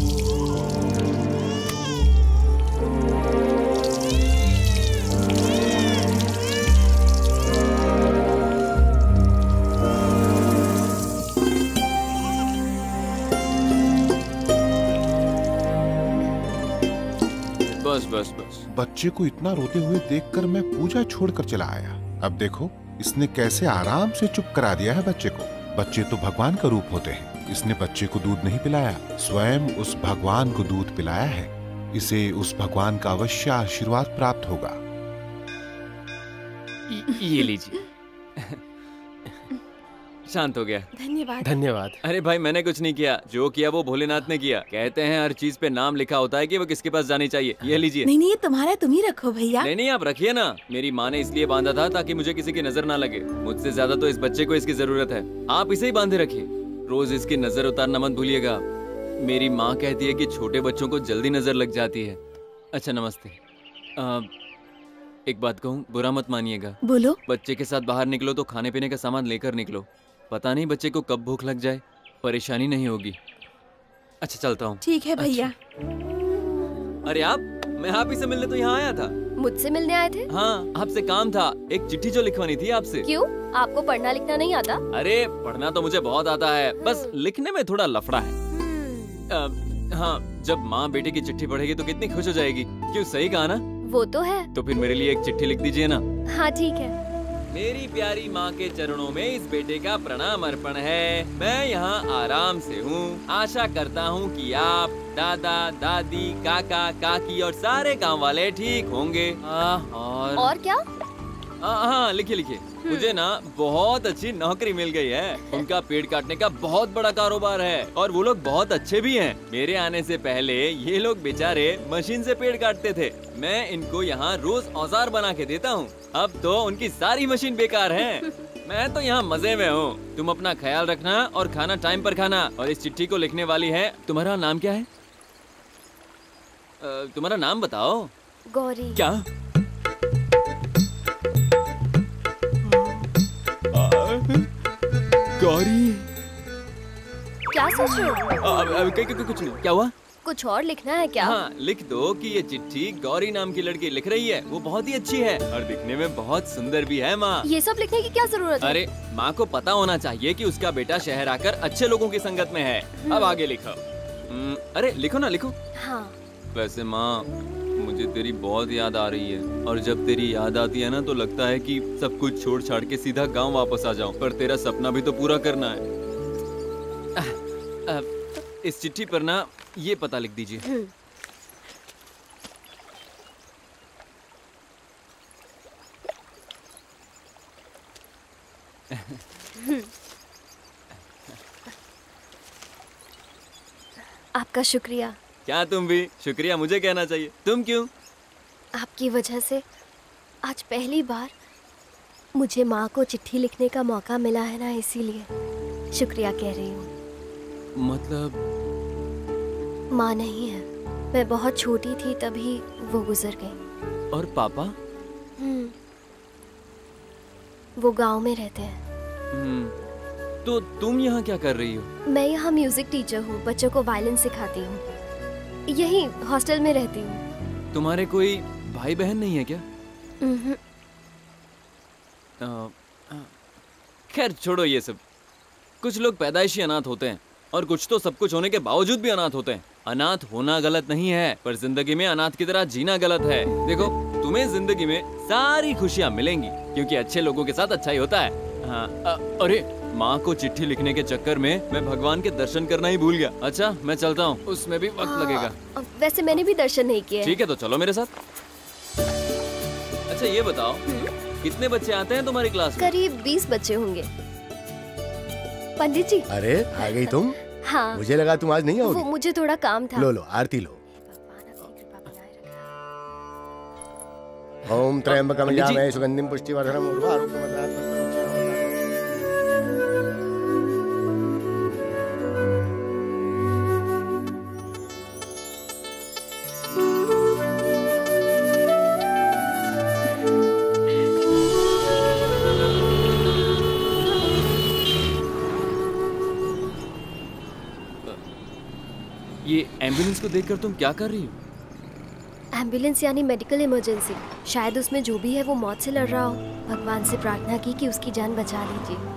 बस बस बस। बच्चे को इतना रोते हुए देखकर मैं पूजा छोड़कर चला आया। अब देखो इसने कैसे आराम से चुप करा दिया है बच्चे को। बच्चे तो भगवान का रूप होते हैं। इसने बच्चे को दूध नहीं पिलाया, स्वयं उस भगवान को दूध पिलाया है। इसे उस भगवान का अवश्य आशीर्वाद प्राप्त होगा। ये लीजिए। शांत हो गया। धन्यवाद। धन्यवाद। अरे भाई मैंने कुछ नहीं किया, जो किया वो भोलेनाथ ने किया। कहते हैं हर चीज पे नाम लिखा होता है कि वो किसके पास जानी चाहिए। ये लीजिए। नहीं नहीं, ये तुम्हारा, तुम ही रखो भैया। नहीं नहीं, आप रखिए ना। मेरी माँ ने इसलिए बांधा था ताकि मुझे किसी की नजर ना लगे। मुझसे ज्यादा तो इस बच्चे को इसकी जरूरत है। आप इसे ही बांधे रखिए, रोज इसकी नजर उतारना मत भूलिएगा। मेरी माँ कहती है कि छोटे बच्चों को जल्दी नजर लग जाती है। अच्छा नमस्ते। आ, एक बात कहूँ, बुरा मत मानिएगा। बोलो। बच्चे के साथ बाहर निकलो तो खाने पीने का सामान लेकर निकलो। पता नहीं बच्चे को कब भूख लग जाए, परेशानी नहीं होगी। अच्छा चलता हूँ। ठीक है भैया। अरे आप, मैं आप ही से मिलने तो यहाँ आया था। मुझसे मिलने आए थे? हाँ, आपसे काम था, एक चिट्ठी जो लिखवानी थी आपसे। क्यों, आपको पढ़ना लिखना नहीं आता? अरे पढ़ना तो मुझे बहुत आता है, बस लिखने में थोड़ा लफड़ा है। आ, हाँ, जब माँ बेटे की चिट्ठी पढ़ेगी तो कितनी खुश हो जाएगी। क्यों, सही कहा ना? वो तो है। तो फिर मेरे लिए एक चिट्ठी लिख दीजिए ना। हाँ ठीक है। मेरी प्यारी माँ के चरणों में इस बेटे का प्रणाम अर्पण है। मैं यहाँ आराम से हूँ। आशा करता हूँ कि आप, दादा, दादी, काका, काकी और सारे गांव वाले ठीक होंगे। आ, और और क्या? आ, हाँ लिखिए लिखिए। मुझे ना बहुत अच्छी नौकरी मिल गई है। उनका पेड़ काटने का बहुत बड़ा कारोबार है और वो लोग बहुत अच्छे भी हैं। मेरे आने से पहले ये लोग बेचारे मशीन से पेड़ काटते थे। मैं इनको यहाँ रोज औजार बना के देता हूँ। अब तो उनकी सारी मशीन बेकार है। मैं तो यहाँ मजे में हूँ। तुम अपना ख्याल रखना और खाना टाइम पर खाना। और इस चिट्ठी को लिखने वाली है, तुम्हारा नाम क्या है? आ, तुम्हारा नाम बताओ। गौरी। क्या? गौरी। क्या सोच रहे हो? कुछ नहीं। क्या हुआ? कुछ और लिखना है क्या? हाँ, लिख दो कि ये चिट्ठी गौरी नाम की लड़की लिख रही है। वो बहुत ही अच्छी है और दिखने में बहुत सुंदर भी है। माँ, ये सब लिखने की क्या जरूरत है? अरे माँ को पता होना चाहिए कि उसका बेटा शहर आकर अच्छे लोगों की संगत में है। अब आगे लिखो। अरे लिखो ना, लिखो। हाँ। वैसे माँ, मुझे तेरी बहुत याद आ रही है और जब तेरी याद आती है ना तो लगता है कि सब कुछ छोड़ छाड़ के सीधा गांव वापस आ जाऊं। पर तेरा सपना भी तो पूरा करना है। आ, आ, इस चिट्ठी पर ना ये पता लिख दीजिए। आपका शुक्रिया। क्या तुम भी शुक्रिया मुझे कहना चाहिए। तुम क्यों? आपकी वजह से आज पहली बार मुझे माँ को चिट्ठी लिखने का मौका मिला है ना, इसीलिए शुक्रिया कह रही हूँ। मतलब? माँ नहीं है, मैं बहुत छोटी थी तभी वो गुजर गई। और पापा? हम्म, वो गांव में रहते हैं। हम्म, तो तुम यहाँ क्या कर रही हो? मैं यहाँ म्यूजिक टीचर हूँ, बच्चों को वायलिन सिखाती हूँ। यही हॉस्टल में रहती हूँ। तुम्हारे कोई भाई बहन नहीं है क्या? उम्हूं। खैर छोड़ो ये सब। कुछ लोग पैदाइशी अनाथ होते हैं और कुछ तो सब कुछ होने के बावजूद भी अनाथ होते हैं। अनाथ होना गलत नहीं है, पर जिंदगी में अनाथ की तरह जीना गलत है। देखो, तुम्हें जिंदगी में सारी खुशियाँ मिलेंगी क्योंकि अच्छे लोगों के साथ अच्छा ही होता है। हाँ, अ, अरे माँ को चिट्ठी लिखने के चक्कर में मैं भगवान के दर्शन करना ही भूल गया। अच्छा मैं चलता हूँ, उसमें भी वक्त लगेगा। वैसे मैंने भी दर्शन नहीं किए। ठीक है तो चलो मेरे साथ। अच्छा ये बताओ, कितने बच्चे आते हैं तुम्हारी क्लास में? करीब बीस बच्चे होंगे। पंडित जी। अरे आ गई तुम? हाँ। मुझे लगा तुम आज नहीं आओगी। वो मुझे थोड़ा काम था। लो लो आरती लो। ओम त्र्यंबकम यजामहे सुगंधिम पुष्टिवर्धनम उर्वारुकमदात्। ये एम्बुलेंस को देखकर तुम क्या कर रही हो? एम्बुलेंस यानी मेडिकल इमरजेंसी। शायद उसमें जो भी है वो मौत से लड़ रहा हो। भगवान से प्रार्थना की कि उसकी जान बचा लीजिए।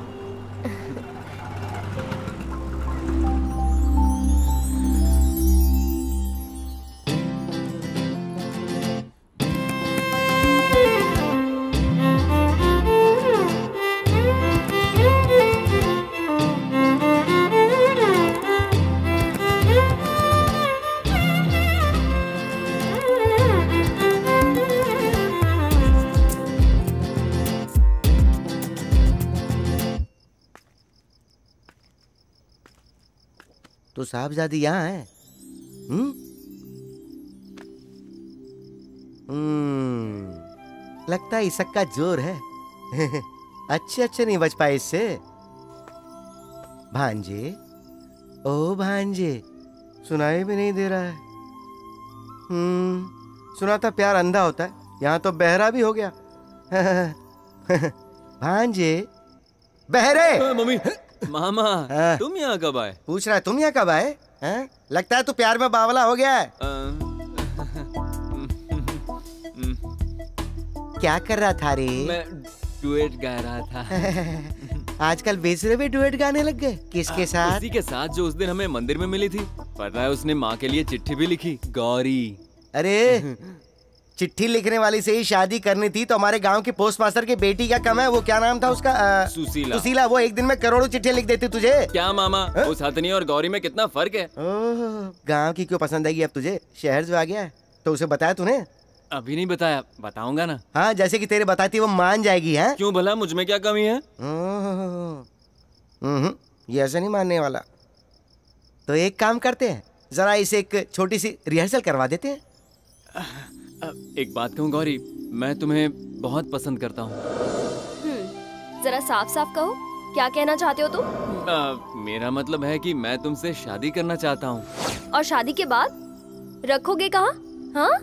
तो साहबजादी यहाँ है? हम्म हम्म लगता है इसक का जोर है। अच्छे अच्छे नहीं बच पाए इससे। भांजे, ओ भांजे, सुनाई भी नहीं दे रहा है। हम्म सुना था प्यार अंधा होता है, यहाँ तो बहरा भी हो गया। भांजे, बहरे। मम्मी, मामा, तुम यहाँ कब आए? पूछ रहा है तुम यहाँ कब आए? हैं? लगता है तू प्यार में बावला हो गया है। क्या कर रहा था रे? मैं डुएट गा रहा था। आजकल बेसुरे भी डुएट गाने लग गए। किसके साथ? उसी के साथ जो उस दिन हमें मंदिर में मिली थी। पता है उसने माँ के लिए चिट्ठी भी लिखी, गौरी। अरे चिट्ठी लिखने वाली से ही शादी करनी थी तो हमारे गांव के पोस्ट मास्टर की बेटी का कम है। वो क्या नाम था उसका? आ, सुशीला। सुशीला, वो एक दिन में करोड़ों चिट्ठियां लिख देती तुझे। क्या मामा, उस हथनी और गौरी में कितना फर्क है? गांव की क्यों पसंद आएगी अब तुझे? शहर जो आ गया है तो उसे बताया तूने? अभी नहीं बताया, बताऊंगा ना। हाँ, जैसे कि तेरे बताती वो मान जाएगी। है क्यों भला, मुझ में क्या कमी है? ये ऐसा नहीं मानने वाला। तो एक काम करते हैं, जरा इसे एक छोटी सी रिहर्सल करवा देते हैं। एक बात कहूँ गौरी, मैं तुम्हें बहुत पसंद करता हूँ। जरा साफ साफ कहो, क्या कहना चाहते हो तुम? आ, मेरा मतलब है कि मैं तुमसे शादी करना चाहता हूँ। और शादी के बाद रखोगे कहाँ? हाँ?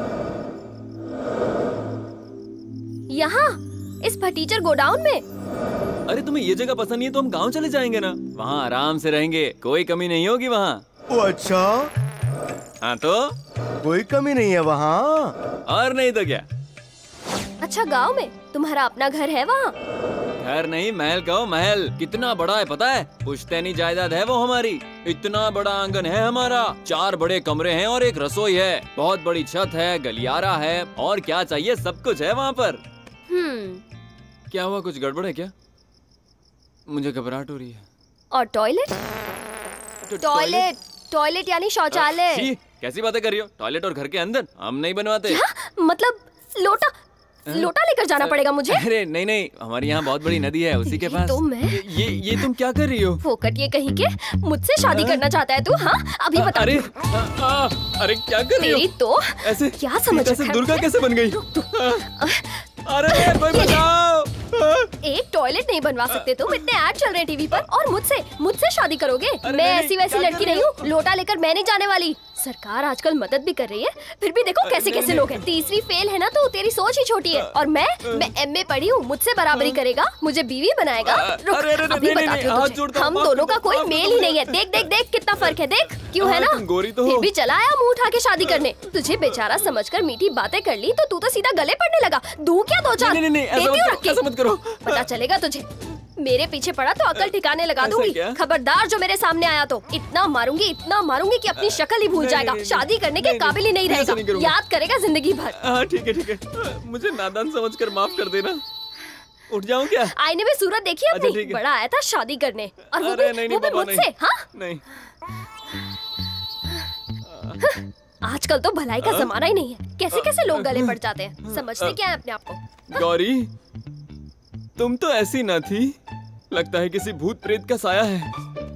यहाँ इस फटीचर गोडाउन में? अरे तुम्हें ये जगह पसंद नहीं है तो हम गांव चले जाएंगे ना, वहाँ आराम से रहेंगे, कोई कमी नहीं होगी वहाँ। ओ अच्छा, हाँ तो कोई कमी नहीं है वहाँ? और नहीं तो क्या। अच्छा, गांव में तुम्हारा अपना घर है वहाँ? घर नहीं, महल कहो महल। कितना बड़ा है पता है? पुश्तैनी जायदाद है वो हमारी। इतना बड़ा आंगन है हमारा, चार बड़े कमरे हैं और एक रसोई है, बहुत बड़ी छत है, गलियारा है, और क्या चाहिए, सब कुछ है वहाँ पर। हम्म क्या हुआ, कुछ गड़बड़ है क्या? मुझे घबराहट हो रही है। और टॉयलेट? टॉयलेट टॉयलेट यानी शौचालय। कैसी बातें कर रही हो? टॉयलेट और घर के अंदर हम नहीं बनवाते। क्या? मतलब लोटा लोटा लेकर जाना पड़ेगा मुझे? अरे नहीं नहीं, हमारे यहाँ बहुत बड़ी नदी है, उसी के पास। तो मैं ये ये तुम क्या कर रही हो? फोकट ये कहीं के, मुझसे शादी करना चाहता है तू? हाँ अभी बता। अरे आ, आ, अरे क्या कर रही हो? तेरी तो ऐसे क्या समझ ऐसे दुर्गा कैसे बन गई? अरे कोई बचाओ। एक टॉयलेट नहीं बनवा सकते तुम? इतने ऐड चल रहे हैं टीवी पर और मुझसे मुझसे शादी करोगे? मैं ऐसी वैसी लड़की नहीं हूँ, लोटा लेकर मैं नहीं जाने वाली। सरकार आजकल मदद भी कर रही है, फिर भी देखो कैसे कैसे लोग हैं। तीसरी फेल है ना तो तेरी सोच ही छोटी है। और मैं मैं एम ए पढ़ी हूँ, मुझसे बराबरी करेगा, मुझे बीवी बनाएगा। रुक, अभी बताती हूँ तुझे, हम दोनों का कोई मेल ही नहीं है। देख देख देख कितना फर्क है, देख क्यों है ना? फिर भी चला आया मुँह उठा के शादी करने। तुझे बेचारा समझकर मीठी बातें कर ली तो तू तो सीधा गले पड़ने लगा। दूं क्या दो चार? ऐसा मत करो। पता चलेगा तुझे, मेरे पीछे पड़ा तो अकल ठिकाने लगा दूंगी। खबरदार जो मेरे सामने आया तो इतना मारूंगी इतना मारूंगी कि अपनी शक्ल ही भूल जाएगा, शादी करने के काबिल ही नहीं रहेगा, याद करेगा जिंदगी भर। हाँ ठीक है ठीक है, मुझे नादान समझकर माफ कर देना। उठ जाऊं क्या? आईने में सूरत देखी अपनी? बड़ा आया था शादी करने और वो भी, वो भी मुझसे। हाँ नहीं, आजकल तो भलाई का जमाना ही नहीं है, कैसे कैसे लोग गले पड़ जाते हैं। समझते क्या है अपने आप को? गौरी तुम तो ऐसी न थी, लगता है किसी भूत प्रेत का साया है।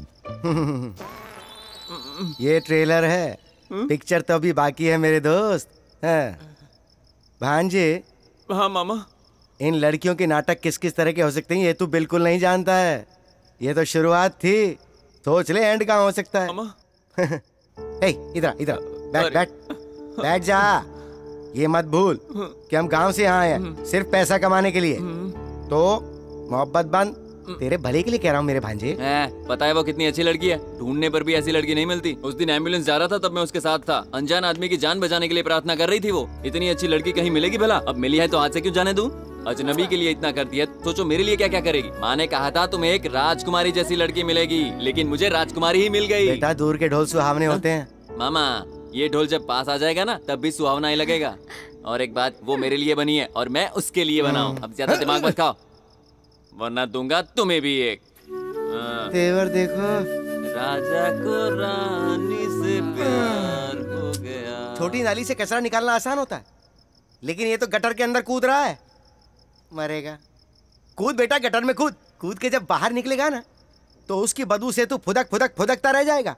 ये ट्रेलर है, पिक्चर तो अभी बाकी है मेरे दोस्त। है। भांजे। हाँ मामा। इन लड़कियों के नाटक किस किस तरह के हो सकते हैं ये तू बिल्कुल नहीं जानता है। ये तो शुरुआत थी, सोच ले एंड कहाँ हो सकता है। मामा। ए, इधर इधर बैठ बैठ बैठ जा। ये मत भूल कि हम गांव से यहाँ आए हैं सिर्फ पैसा कमाने के लिए। तो मोहब्बत बंद, तेरे भले के लिए कह रहा हूँ मेरे भांजे। है, पता है वो कितनी अच्छी लड़की है, ढूंढने पर भी ऐसी लड़की नहीं मिलती। उस दिन एम्बुलेंस जा रहा था तब मैं उसके साथ था, अनजान आदमी की जान बचाने के लिए प्रार्थना कर रही थी वो। इतनी अच्छी लड़की कहीं मिलेगी भला? अब मिली है तो हाथ से क्यों जाने दूं? अजनबी के लिए इतना करती है, सोचो मेरे लिए क्या क्या करेगी। माँ ने कहा था तुम्हें एक राजकुमारी जैसी लड़की मिलेगी, लेकिन मुझे राजकुमारी ही मिल गई। बेटा दूर के ढोल सुहावने होते हैं। मामा ये ढोल जब पास आ जाएगा ना तब भी सुहावना ही लगेगा। और एक बात, वो मेरे लिए बनी है और मैं उसके लिए बना हूँ। अब ज्यादा दिमाग मत खाओ वरना दूंगा तुम्हें भी एक। तेवर देखो। राजा को रानी से प्यार हो गया। छोटी नाली से कचरा निकालना आसान होता है, लेकिन ये तो गटर के अंदर कूद रहा है, मरेगा। कूद बेटा, गटर में कूद। कूद के जब बाहर निकलेगा ना तो उसकी बदबू से तू फुदक फुदक फुदकता रह जाएगा।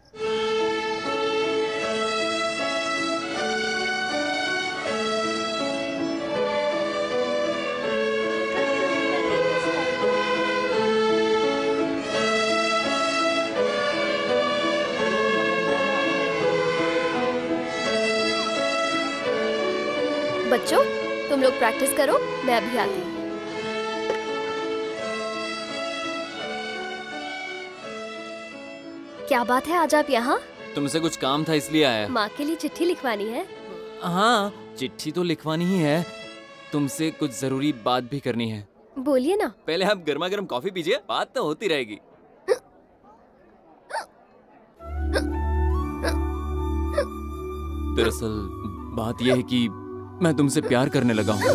बच्चों तुम लोग प्रैक्टिस करो, मैं अभी आती हूँ। क्या बात है, आज आप यहाँ? तुमसे कुछ काम था इसलिए आया। माँ के लिए चिट्ठी लिखवानी है? हाँ चिट्ठी तो लिखवानी ही है, तुमसे कुछ जरूरी बात भी करनी है। बोलिए ना। पहले आप गर्मा गर्म कॉफी पीजिए, बात तो होती रहेगी। दरअसल बात यह है कि मैं तुमसे प्यार करने लगा हूँ।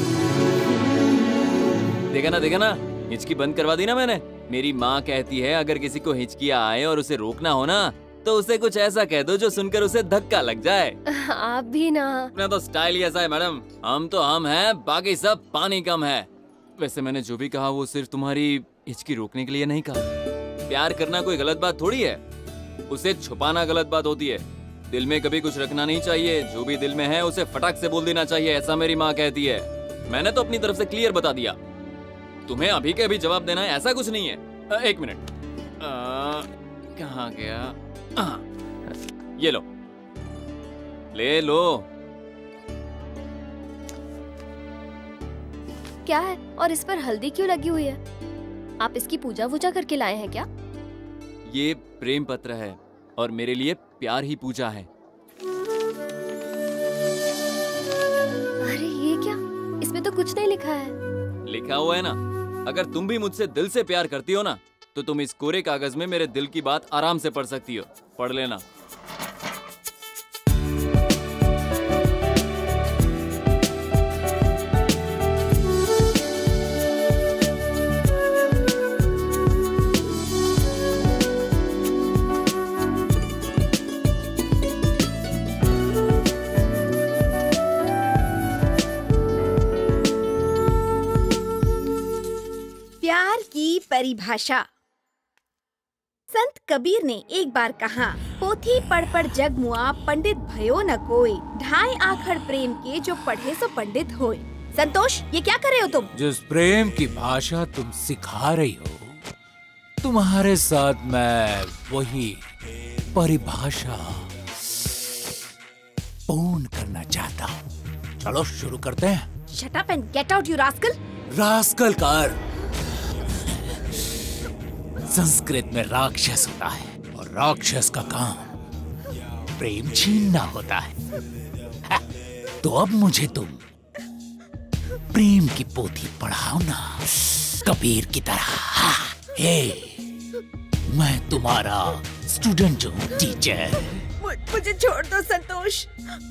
देखा ना देखा ना, हिचकी बंद करवा दी ना मैंने। मेरी माँ कहती है अगर किसी को हिचकियाँ आए और उसे रोकना हो ना तो उसे कुछ ऐसा कह दो जो सुनकर उसे धक्का लग जाए। आप भी ना। अपना तो स्टाइल ही ऐसा है मैडम, हम तो हम हैं, बाकी सब पानी कम है। वैसे मैंने जो भी कहा वो सिर्फ तुम्हारी हिचकी रोकने के लिए नहीं कहा। प्यार करना कोई गलत बात थोड़ी है, उसे छुपाना गलत बात होती है। दिल में कभी कुछ रखना नहीं चाहिए, जो भी दिल में है उसे फटाक से बोल देना चाहिए, ऐसा मेरी माँ कहती है। मैंने तो अपनी तरफ से क्लियर बता दिया, तुम्हें अभी के अभी जवाब देना है ऐसा कुछ नहीं है। आ, एक मिनट, कहाँ गया? आ, ये लो, ले लो। क्या है और इस पर हल्दी क्यों लगी हुई है? आप इसकी पूजा वूजा करके लाए हैं क्या? ये प्रेम पत्र है और मेरे लिए प्यार ही पूजा है। अरे ये क्या, इसमें तो कुछ नहीं लिखा है। लिखा हुआ है ना, अगर तुम भी मुझसे दिल से प्यार करती हो ना तो तुम इस कोरे कागज में मेरे दिल की बात आराम से पढ़ सकती हो। पढ़ लेना। प्यार की परिभाषा। संत कबीर ने एक बार कहा, पोथी पढ़ पढ़ जग मुआ, पंडित भयो न कोई, ढाई आखड़ प्रेम के जो पढ़े सो पंडित होए। संतोष, ये क्या कर रहे हो तुम? जिस प्रेम की भाषा तुम सिखा रही हो, तुम्हारे साथ मैं वही परिभाषा पूर्ण करना चाहता हूँ। चलो शुरू करते हैं। Shut up and get out, you rascal! Rascal का अर्थ संस्कृत में राक्षस होता है और राक्षस का काम प्रेम छीनना होता है। हा, तो अब मुझे तुम प्रेम की पोथी पढ़ाओ ना, कबीर की तरह। हा, हे, मैं तुम्हारा स्टूडेंट हूँ टीचर। मुझे छोड़ दो संतोष।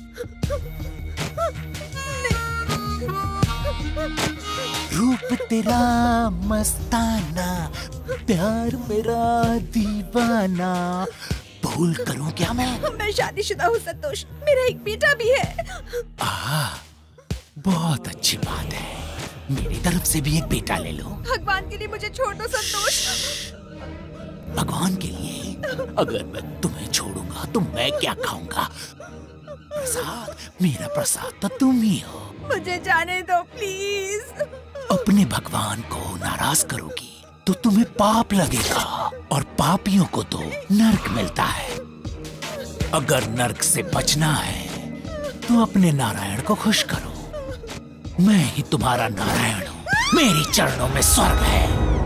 रूप तेरा मस्ताना, प्यार मेरा दीवाना, भूल करूं क्या मैं? मैं शादीशुदा हूँ संतोष, मेरा एक बेटा भी है। आ, बहुत अच्छी बात है, मेरी तरफ से भी एक बेटा ले लो। भगवान के लिए मुझे छोड़ दो संतोष। भगवान के लिए? अगर मैं तुम्हें छोड़ूंगा तो मैं क्या खाऊंगा? प्रसाद, मेरा प्रसाद तो तुम ही हो। मुझे जाने दो प्लीज। अपने भगवान को नाराज करोगी तो तुम्हें पाप लगेगा और पापियों को तो नर्क मिलता है। अगर नर्क से बचना है तो अपने नारायण को खुश करो। मैं ही तुम्हारा नारायण हूँ, मेरी चरणों में स्वर्ग है।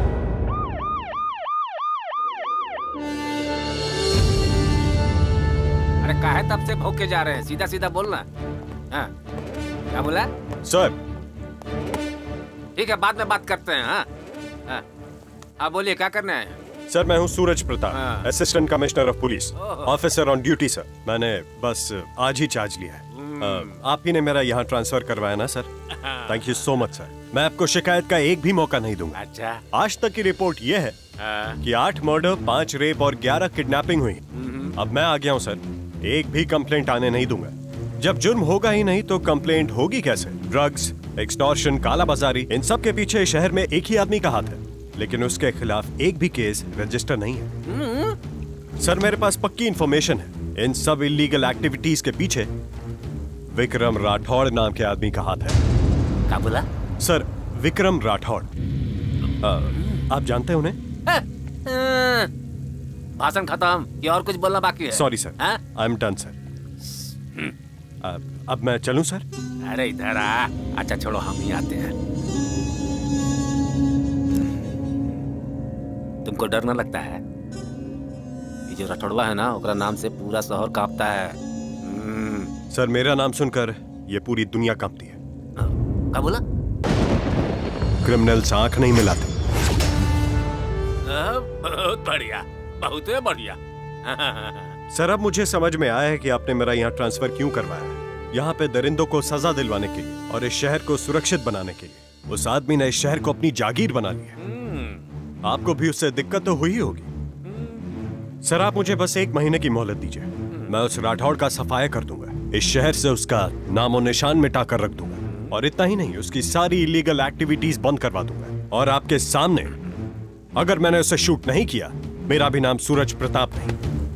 अरे काहे तब से भौंके जा रहे हैं? सीधा सीधा बोलना। हाँ, क्या बोला सर? ठीक है, बाद में बात करते हैं। हाँ हाँ, आप बोलिए क्या करना है? सर मैं हूँ Suraj Pratap, assistant commissioner of police, officer on duty sir. मैंने बस आज ही चार्ज लिया है। आ, आप ही ने मेरा यहाँ ट्रांसफर करवाया ना sir? Thank you so much sir. मैं आपको शिकायत का एक भी मौका नहीं दूंगा। अच्छा। आज तक की रिपोर्ट ये है कि आठ मर्डर, पाँच रेप और ग्यारह किडनैपिंग हुई। अब मैं आ गया हूँ सर, एक भी कंप्लेंट आने नहीं दूंगा। जब जुर्म होगा ही नहीं तो कंप्लेंट होगी कैसे? ड्रग्स, एक्सटॉर्शन, काला बाजारी, इन सब के पीछे शहर में एक ही आदमी का हाथ है, लेकिन उसके खिलाफ एक भी केस रजिस्टर नहीं है। सर मेरे पास पक्की इंफॉर्मेशन है, इन सब इलीगल एक्टिविटीज के पीछे विक्रम राठौड़ नाम के आदमी का हाथ है। क्या बोला? सर विक्रम राठौड़, आ, आप जानते हैं उन्हें? भाषण खत्म, ये और कुछ बोलना बाकी है? Sorry sir, I am done sir. अब मैं चलूं सर? अरे इधर आ। अच्छा छोड़ो, हम ही आते हैं। तुमको डर न लगता है? ये जो रठौड़वा है ना, ओकरा नाम से पूरा शहर कांपता है। सर मेरा नाम सुनकर ये पूरी दुनिया कांपती है। क्या बोला? क्रिमिनल्स आंख नहीं मिलाते। बहुत बढ़िया, बहुत बढ़िया। सर अब मुझे समझ में आया है कि आपने मेरा यहाँ ट्रांसफर क्यों करवाया है। यहाँ पे दरिंदों को सजा दिलवाने के लिए और इस शहर को सुरक्षित बनाने के लिए। उस आदमी ने इस शहर को अपनी जागीर बना लिया। आपको भी उससे दिक्कत तो हुई होगी। सर आप मुझे बस एक महीने की मोहलत दीजिए, मैं उस राठौड़ का सफाया कर दूंगा, इस शहर से उसका नामो निशान मिटा कर रख दूंगा। और इतना ही नहीं, उसकी सारी इलीगल एक्टिविटीज बंद करवा दूंगा। और आपके सामने, अगर मैंने उसे शूट नहीं किया, मेरा भी नाम सूरज प्रताप नहीं।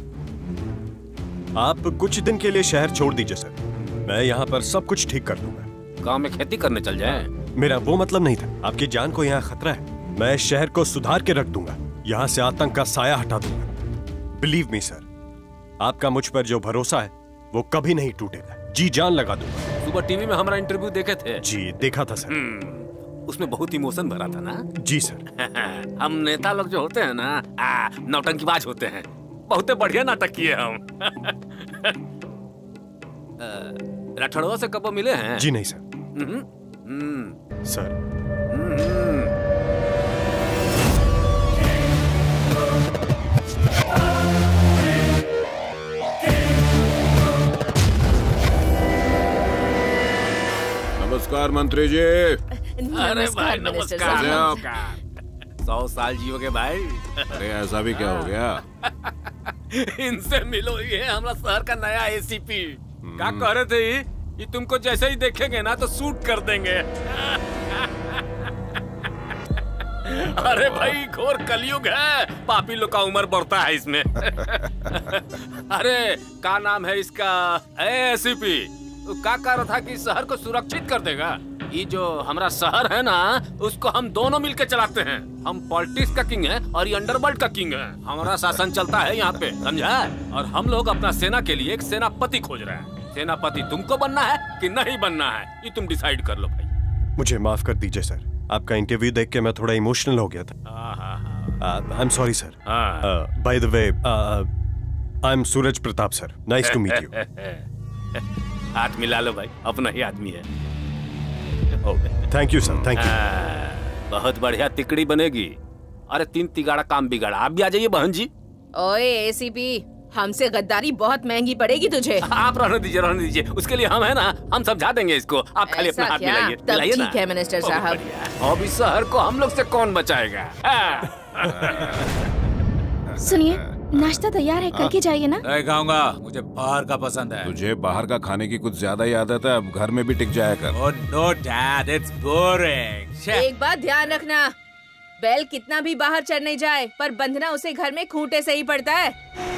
आप कुछ दिन के लिए शहर छोड़ दीजिए सर, मैं यहाँ पर सब कुछ ठीक कर दूंगा। गांव में खेती करने चल जाए? मेरा वो मतलब नहीं था, आपकी जान को यहाँ खतरा है। मैं शहर को सुधार के रख दूंगा, यहाँ से आतंक का साया हटा दूंगा। बिलीव मी सर, आपका मुझ पर जो भरोसा है वो कभी नहीं टूटेगा। जी जान लगा दूंगा। सुबह टीवी में हमारा इंटरव्यू देखे थे? जी देखा था सर। उसमें बहुत इमोशन भरा था ना? जी सर। हम नेता लोग जो होते हैं ना, आ, नौटंकीबाज होते हैं। बहुत बढ़िया नाटक किए हम। राठौड़वा से कब मिले हैं? जी नहीं सर। सर नमस्कार मंत्री जी। अरे भाई नमस्कार, नमस्कार। सौ साल जियोगे भाई। अरे ऐसा भी क्या हो गया? इनसे मिलो, ये हमारा शहर का नया एसीपी। क्या कह रहे थे ये तुमको जैसे ही देखेंगे ना तो शूट कर देंगे। अरे भाई घोर कलयुग है, पापी लोग का उम्र बढ़ता है इसमें। अरे क्या नाम है इसका? एसीपी क्या कह रहा था कि शहर को सुरक्षित कर देगा? ये जो हमारा शहर है ना, उसको हम दोनों मिलके चलाते हैं। हम पॉलिटिक्स का किंग है और ये अंडरवर्ल्ड का किंग है। हमारा शासन चलता है यहाँ पे, समझा? और हम लोग अपना सेना के लिए एक सेनापति खोज रहे हैं। सेनापति तुमको बनना है कि नहीं बनना है, ये तुम डिसाइड कर लो भाई। मुझे माफ कर दीजिए सर, आपका इंटरव्यू देख के मैं थोड़ा इमोशनल हो गया था। I am sorry sir. By the way, I am Suraj Pratap sir, nice to meet you. हाथ मिला लो भाई, अपना ही आदमी है। Thank you sir, thank you. बहुत बढ़िया तिकड़ी बनेगी। अरे तीन तिगाड़ा काम बिगाड़ा। आप भी आ जाइए बहन जी। ओए एसीपी, हमसे गद्दारी बहुत महंगी पड़ेगी तुझे। आप रहने दीजिए, रहने दीजिए। उसके लिए हम है ना, हम समझा देंगे इसको। आप खाली अपना हाथ मिलाइए, तब मिलाइए ना। ठीक है मिनिस्टर साहब। अब इस शहर को हम लोग से कौन बचाएगा? सुनिए, नाश्ता तैयार है, करके जाइए ना। नहीं खाऊंगा, मुझे बाहर का पसंद है। तुझे बाहर का खाने की कुछ ज्यादा ही आदत है, अब घर में भी टिक जाया कर। Oh no dad, it's boring. एक बात ध्यान रखना, बैल कितना भी बाहर चढ़ने जाए पर बंधना उसे घर में खूंटे से ही पड़ता है।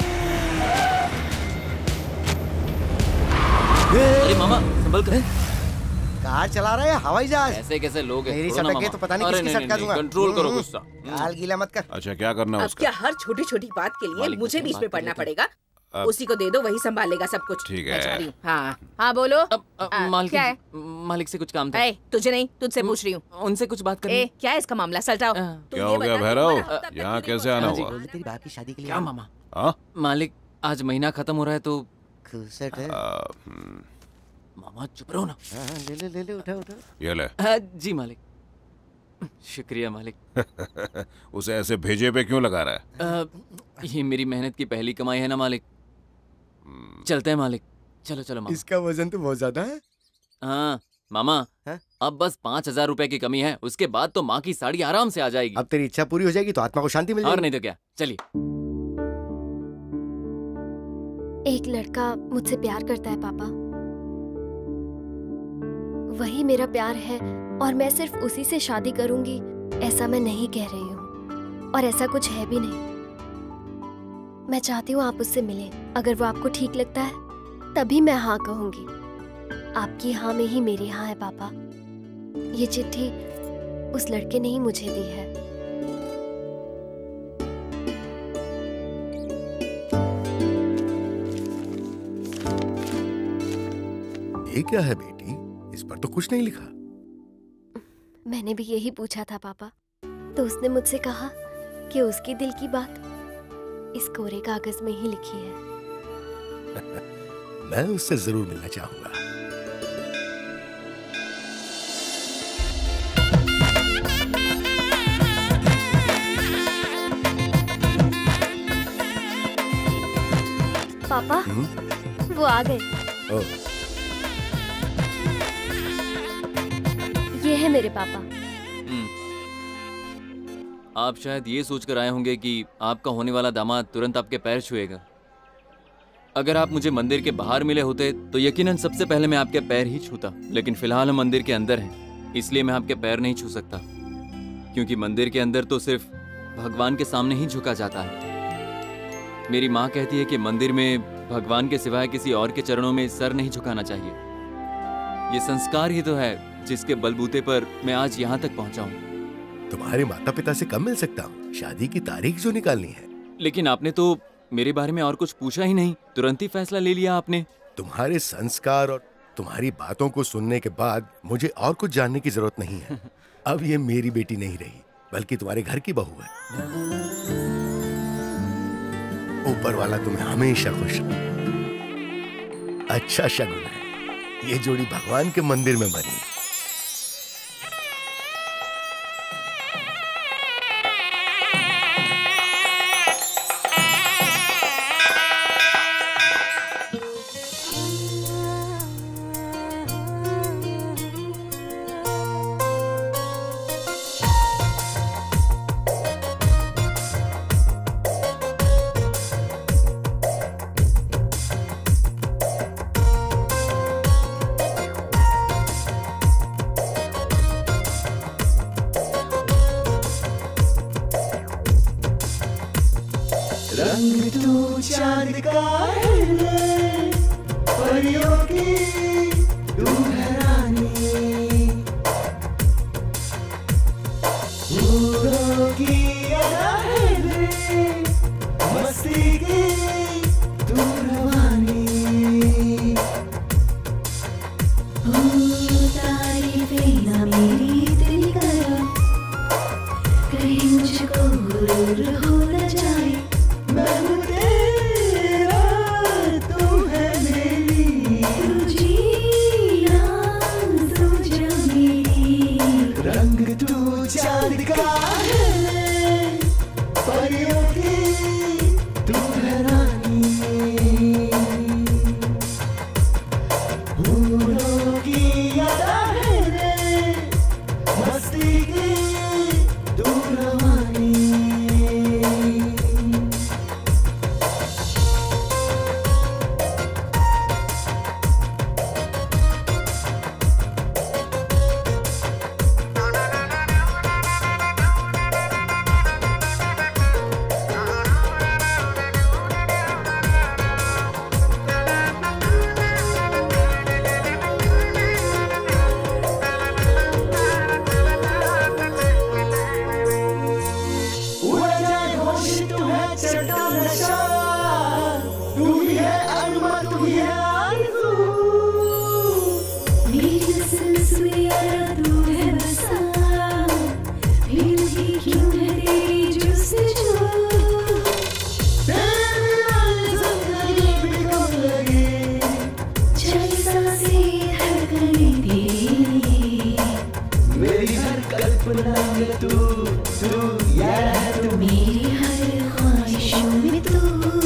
अरे मामा संभल कर। कार चला रहा है हवाई जहाज? ऐसे कैसे लोग हैं? मेरी छोड़ो ना सटक के मामा। तो पता नहीं अरे किसकी नहीं, सटका नहीं, दूंगा। कंट्रोल करो हम्म, गुस्सा। गाल गीला मत कर। अच्छा क्या करना है अब उसका? क्या हर छोटी छोटी बात के लिए मालिक मुझे से बीच बात में कर पढ़ना लेते पड़ेगा? अब- उसी को दे दो, वही संभालेगा सब कुछ। ठीक मैं है। जा रही हूँ। हाँ हाँ बोलो। आ, मालिक क्या है? मालिक से कुछ काम था। ए, तुझे नहीं, तुझसे पूछ रही हूँ। उनसे कुछ बात करनी। ए, क्या है इसका मामला? सल्टाओ। क्या हो गया भैरव? यहाँ कैसे आना हुआ? तेरी बाप की शादी के लिए क्या मामा? हाँ? मालिक आज महीना खत्म हो रहा है तो खुसट है। मामा चुप रहो ना। ले ले ले ले, उठा उठा। ये ले। हाँ, जी मालिक। शुक्रिया मालिक। उसे ऐसे भेजे पे क्यों लगा रहा है? आ, ये मेरी मेहनत की पहली कमाई है ना मालिक। चलते हैं मालिक। चलो चलो मामा। इसका वजन तो बहुत ज्यादा है। हाँ मामा, है? अब बस पाँच हजार रुपए की कमी है, उसके बाद तो माँ की साड़ी आराम से आ जाएगी। अब तेरी इच्छा पूरी हो जाएगी तो आत्मा को शांति मिल और जाएगी। नहीं तो क्या। चलिए। एक लड़का मुझसे प्यार करता है पापा, वही मेरा प्यार है और मैं सिर्फ उसी से शादी करूंगी ऐसा मैं नहीं कह रही हूँ, और ऐसा कुछ है भी नहीं। मैं चाहती हूँ आप उससे मिलें। अगर वो आपको ठीक लगता है तभी मैं हाँ कहूंगी। आपकी हाँ में ही मेरी हाँ है पापा। ये चिट्ठी उस लड़के ने ही मुझे दी है। ये क्या है बेटी? इस पर तो कुछ नहीं लिखा। मैंने भी यही पूछा था पापा, तो उसने मुझसे कहा कि उसकी दिल की बात इस कोरे कागज में ही लिखी है। मैं उससे जरूर मिलना चाहूंगा। पापा वो आ गए। ओ, ये है मेरे पापा। आप शायद ये सोचकर आए होंगे कि आपका होने वाला दामाद तुरंत आपके पैर छुएगा। अगर आप मुझे मंदिर के बाहर मिले होते तो यकीनन सबसे पहले मैं आपके पैर ही छूता, लेकिन फिलहाल हम मंदिर के अंदर हैं, इसलिए मैं आपके पैर नहीं छू सकता, क्योंकि मंदिर के अंदर तो सिर्फ भगवान के सामने ही झुका जाता है। मेरी माँ कहती है कि मंदिर में भगवान के सिवाय किसी और के चरणों में सर नहीं झुकाना चाहिए। ये संस्कार ही तो है जिसके बलबूते पर मैं आज यहाँ तक पहुँचा हूँ। तुम्हारे माता पिता से कब मिल सकता हूँ? शादी की तारीख जो निकालनी है। लेकिन आपने तो मेरे बारे में और कुछ पूछा ही नहीं, तुरंत ही फैसला ले लिया आपने। तुम्हारे संस्कार और तुम्हारी बातों को सुनने के बाद मुझे और कुछ जानने की जरूरत नहीं है। अब ये मेरी बेटी नहीं रही, बल्कि तुम्हारे घर की बहू है। ऊपर वाला तुम्हें हमेशा खुश रखे। अच्छा शगुन है, ये जोड़ी भगवान के मंदिर में बनी। रंग तू चांद का है, परियों की तू है रानी, तारीफें ना मेरी इतनी करो, कहीं मुझको गुरूर हो न जाए। मैं हूँ तेरा, तू है मेरी, तू जीना तू जा मेरी। रंग तू चांद का है, परियों की तू है रानी, फूलों की अदा है रे, मस्ती की तू रवानी। उड़ जाए होश तू है चढ़ता नशा, तू ही है अरमा तू ही है आरज़ू, मेरी नस्ल सुने यारा तू है बसा, फिर भी क्यों है तेरी जुस्तजू, तेरे बिना ज़िंदगी भी कम लगे, चली सांसें धड़कनें तेरी, मेरी हर कल्पना में तू तू यारा है तू, मेरी हर ख्वाहिशों में तू,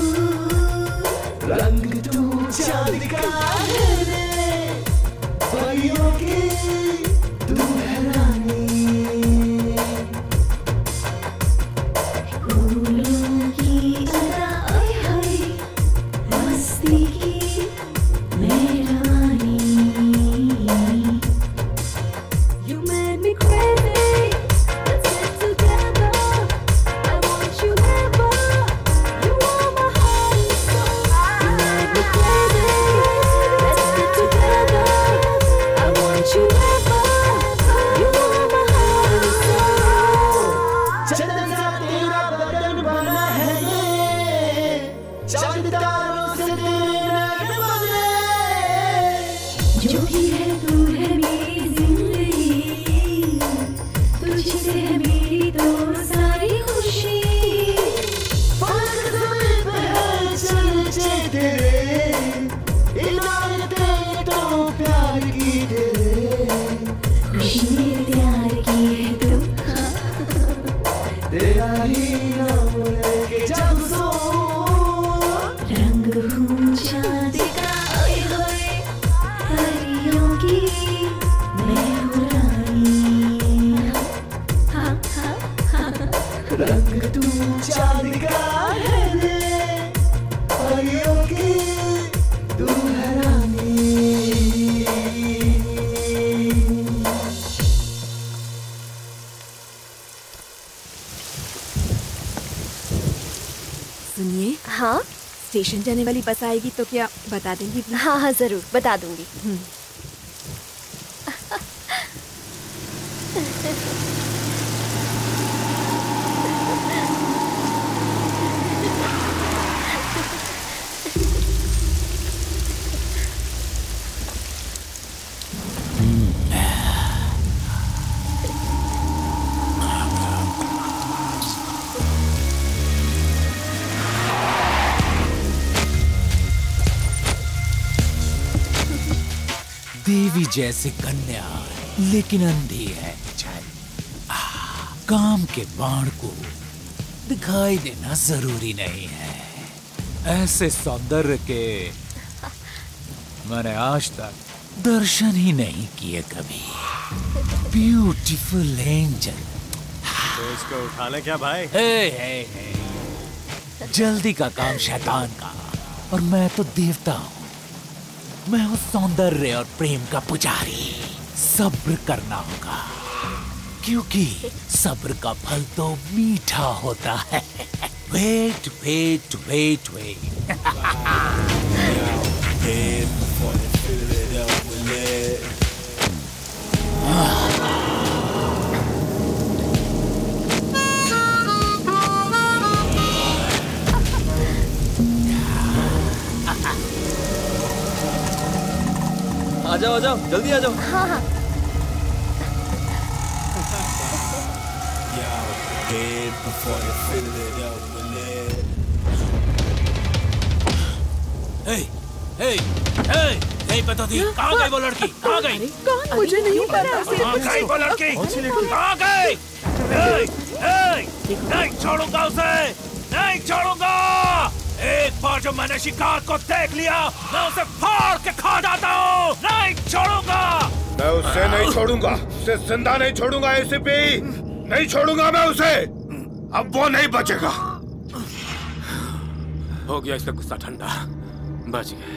रंग तू चांद का है रे, परियों की तू है रानी, फूलों की अदा आए हाय, मस्ती की मेहरबानी। You made me crazy, let's get together, I want you ever, you are my heart and soul. You made me crazy, let's get together, I want you ever, you are my heart and soul. चंदन सा तेरा बदन बना है ये, चांद तारों से तेरे नैन बने, जो भी है तू है मेरी जिंदगी, तुझी से है मेरी तो सारी खुशी, पलक ज़मीं पे है चलचे तेरे, इनायतें तो प्यार की तेरे, खुशी मेरे प्यार की है तू, तेरा ही नाम लेके जाऊं सो, रंग हूँ चांद का ओए होए, परियों की मैं हूँ रानी। हाँ हाँ हाँ, रंग तू चांद का है रे, परियों की तू है रानी। सुनिए, हाँ स्टेशन जाने वाली बस आएगी तो क्या बता देंगी? हाँ हाँ जरूर बता दूंगी। देवी जैसी कन्या लेकिन अंधी है छल। काम के बाण को दिखाई देना जरूरी नहीं है। ऐसे सौंदर्य के मैंने आज तक दर्शन ही नहीं किए कभी। Beautiful angel. तो इसको उठाना क्या भाई? हे हे हे। जल्दी का काम शैतान का, और मैं तो देवता हूँ। मैं हूँ सौंदर्य और प्रेम का पुजारी। सब्र करना होगा, क्योंकि सब्र का फल तो मीठा होता है। Wait wait wait wait. जाओ आ जाओ, जल्दी आ जाओ। हाँ हाँ Head before you fill it up with lead. Hey, hey, hey, hey, बता दी कहाँ गई वो लड़की? कहाँ गई? कौन? मुझे नहीं पता। कहाँ गई वो लड़की? कहाँ गई? Hey, hey, नहीं छोड़ूंगा उसे, नहीं छोड़ूंगा। एक बार जो मैंने शिकार को देख लिया, मैं उसे फाड़ के खा जाता हूँ। नहीं छोड़ूंगा। मैं उसे नहीं छोड़ूंगा, उसे जिंदा नहीं छोड़ूंगा एसीपी, नहीं छोड़ूंगा मैं उसे। अब वो नहीं बचेगा। हो गया इसका गुस्सा ठंडा, बच गए।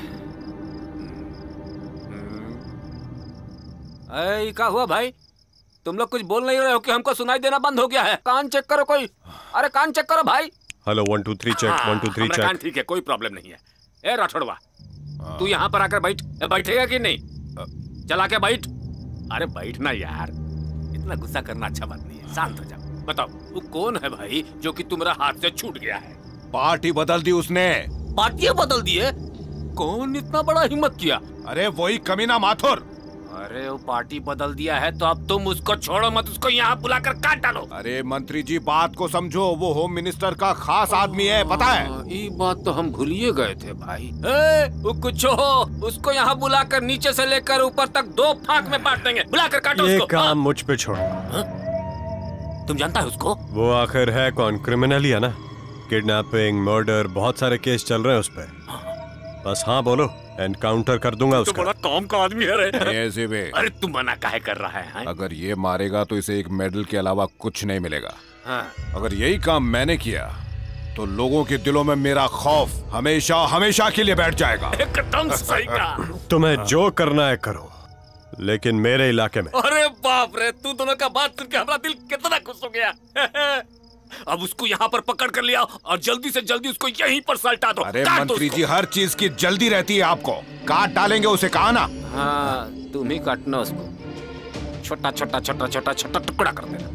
ऐ क्या हुआ भाई? तुम लोग कुछ बोल नहीं रहे हो कि हमको सुनाई देना बंद हो गया है? कान चेक करो कोई। अरे कान चेक करो भाई। Hello one two three check, one two three कान चेक। ठीक है, कोई प्रॉब्लम नहीं है। ए राठौड़वा, तू यहाँ पर आकर बैठ, बैठेगा कि नहीं? चला के बैठ। अरे बैठना यार, इतना गुस्सा करना अच्छा बात नहीं है, शांत हो जाओ। बताओ वो कौन है भाई जो कि तुम्हारा हाथ से छूट गया है? पार्टी बदल दी उसने। पार्टी बदल दी है? कौन इतना बड़ा हिम्मत किया? अरे वही कमीना माथुर। अरे वो पार्टी बदल दिया है तो अब तुम उसको छोड़ो मत, उसको यहाँ बुलाकर काट डालो। अरे मंत्री जी बात को समझो, वो होम मिनिस्टर का खास आदमी है, पता है? ये बात तो हम भूल ही गए थे भाई। ए, वो कुछ हो, उसको यहाँ बुलाकर नीचे से लेकर ऊपर तक दो फाक में बांट देंगे। बुलाकर काटो ये उसको। काम मुझ पे छोड़ो। तुम जानता है उसको? वो आखिर है कौन? क्रिमिनल ही है ना। किडनैपिंग, मर्डर, बहुत सारे केस चल रहे हैं उस पे। बस हाँ बोलो, एनकाउंटर कर दूंगा उसका। तो बड़ा काम का आदमी है रे। ऐसे भी। अरे तू मना काहे कर रहा है, है? अगर ये मारेगा तो इसे एक मेडल के अलावा कुछ नहीं मिलेगा। हाँ। अगर यही काम मैंने किया तो लोगों के दिलों में मेरा खौफ हमेशा हमेशा के लिए बैठ जाएगा। एकदम सही कहा। तुम्हें जो करना है करो, लेकिन मेरे इलाके में। अरे बाप रे, तू दोनों का बात सुन के हमारा दिल कितना खुश हो गया। अब उसको यहाँ पर पकड़ कर लिया और जल्दी से जल्दी उसको यहीं पर सलटा दो। अरे मंत्री जी, हर चीज की जल्दी रहती है आपको। काट डालेंगे उसे, कहा ना? हाँ, तुम ही काटना उसको, छोटा छोटा छोटा छोटा छोटा टुकड़ा कर देना।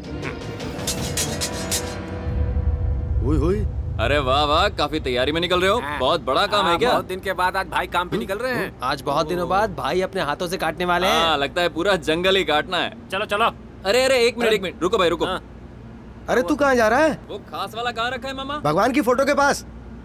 ओए ओए। अरे वाह वाह, काफी तैयारी में निकल रहे हो। बहुत बड़ा काम है क्या? बहुत दिन के बाद आज भाई काम पे निकल रहे हैं। आज बहुत दिनों बाद भाई अपने हाथों से काटने वाले हैं। हाँ, लगता है पूरा जंगल ही काटना है। चलो चलो। अरे अरे एक मिनट एक मिनट रुको भाई रुको। अरे तू कहाँ जा रहा है? वो खास वाला कहाँ रखा है मामा? भगवान की फोटो के पास।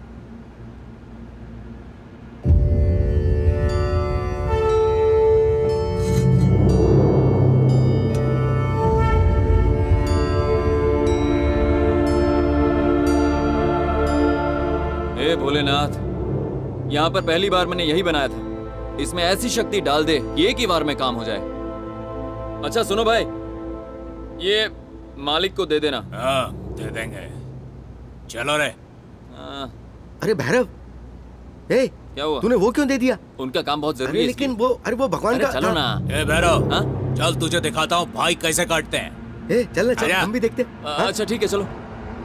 हे भोलेनाथ, यहाँ पर पहली बार मैंने यही बनाया था। इसमें ऐसी शक्ति डाल दे कि एक ही बार में काम हो जाए। अच्छा सुनो भाई, ये मालिक को दे देना। हाँ, दे देंगे। चलो रे। अरे भैरव, ए, क्या हुआ? तूने वो क्यों दे दिया? उनका काम बहुत जरूरी है। लेकिन वो, अरे वो भगवान का। चलो ना। ए भैरव, चल तुझे दिखाता हूँ भाई कैसे काटते हैं। ए, चल ना, चल हम भी देखते हैं। अच्छा ठीक है चलो।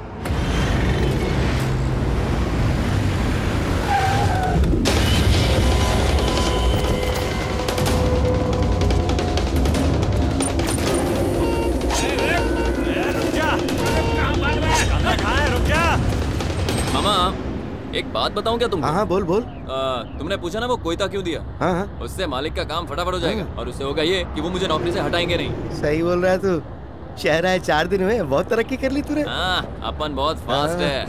मामा एक बात बताऊं क्या तुमको? हाँ हाँ बोल बोल। आ, तुमने पूछा ना वो कोयता क्यों दिया? हाँ हाँ। उससे मालिक का काम फटाफट हो जाएगा और उससे होगा ये कि वो मुझे नौकरी से हटाएंगे नहीं। सही बोल रहा है तू। शहर आए चार दिन हुए, बहुत तरक्की कर ली तूने। हाँ, अपन बहुत फास्ट है।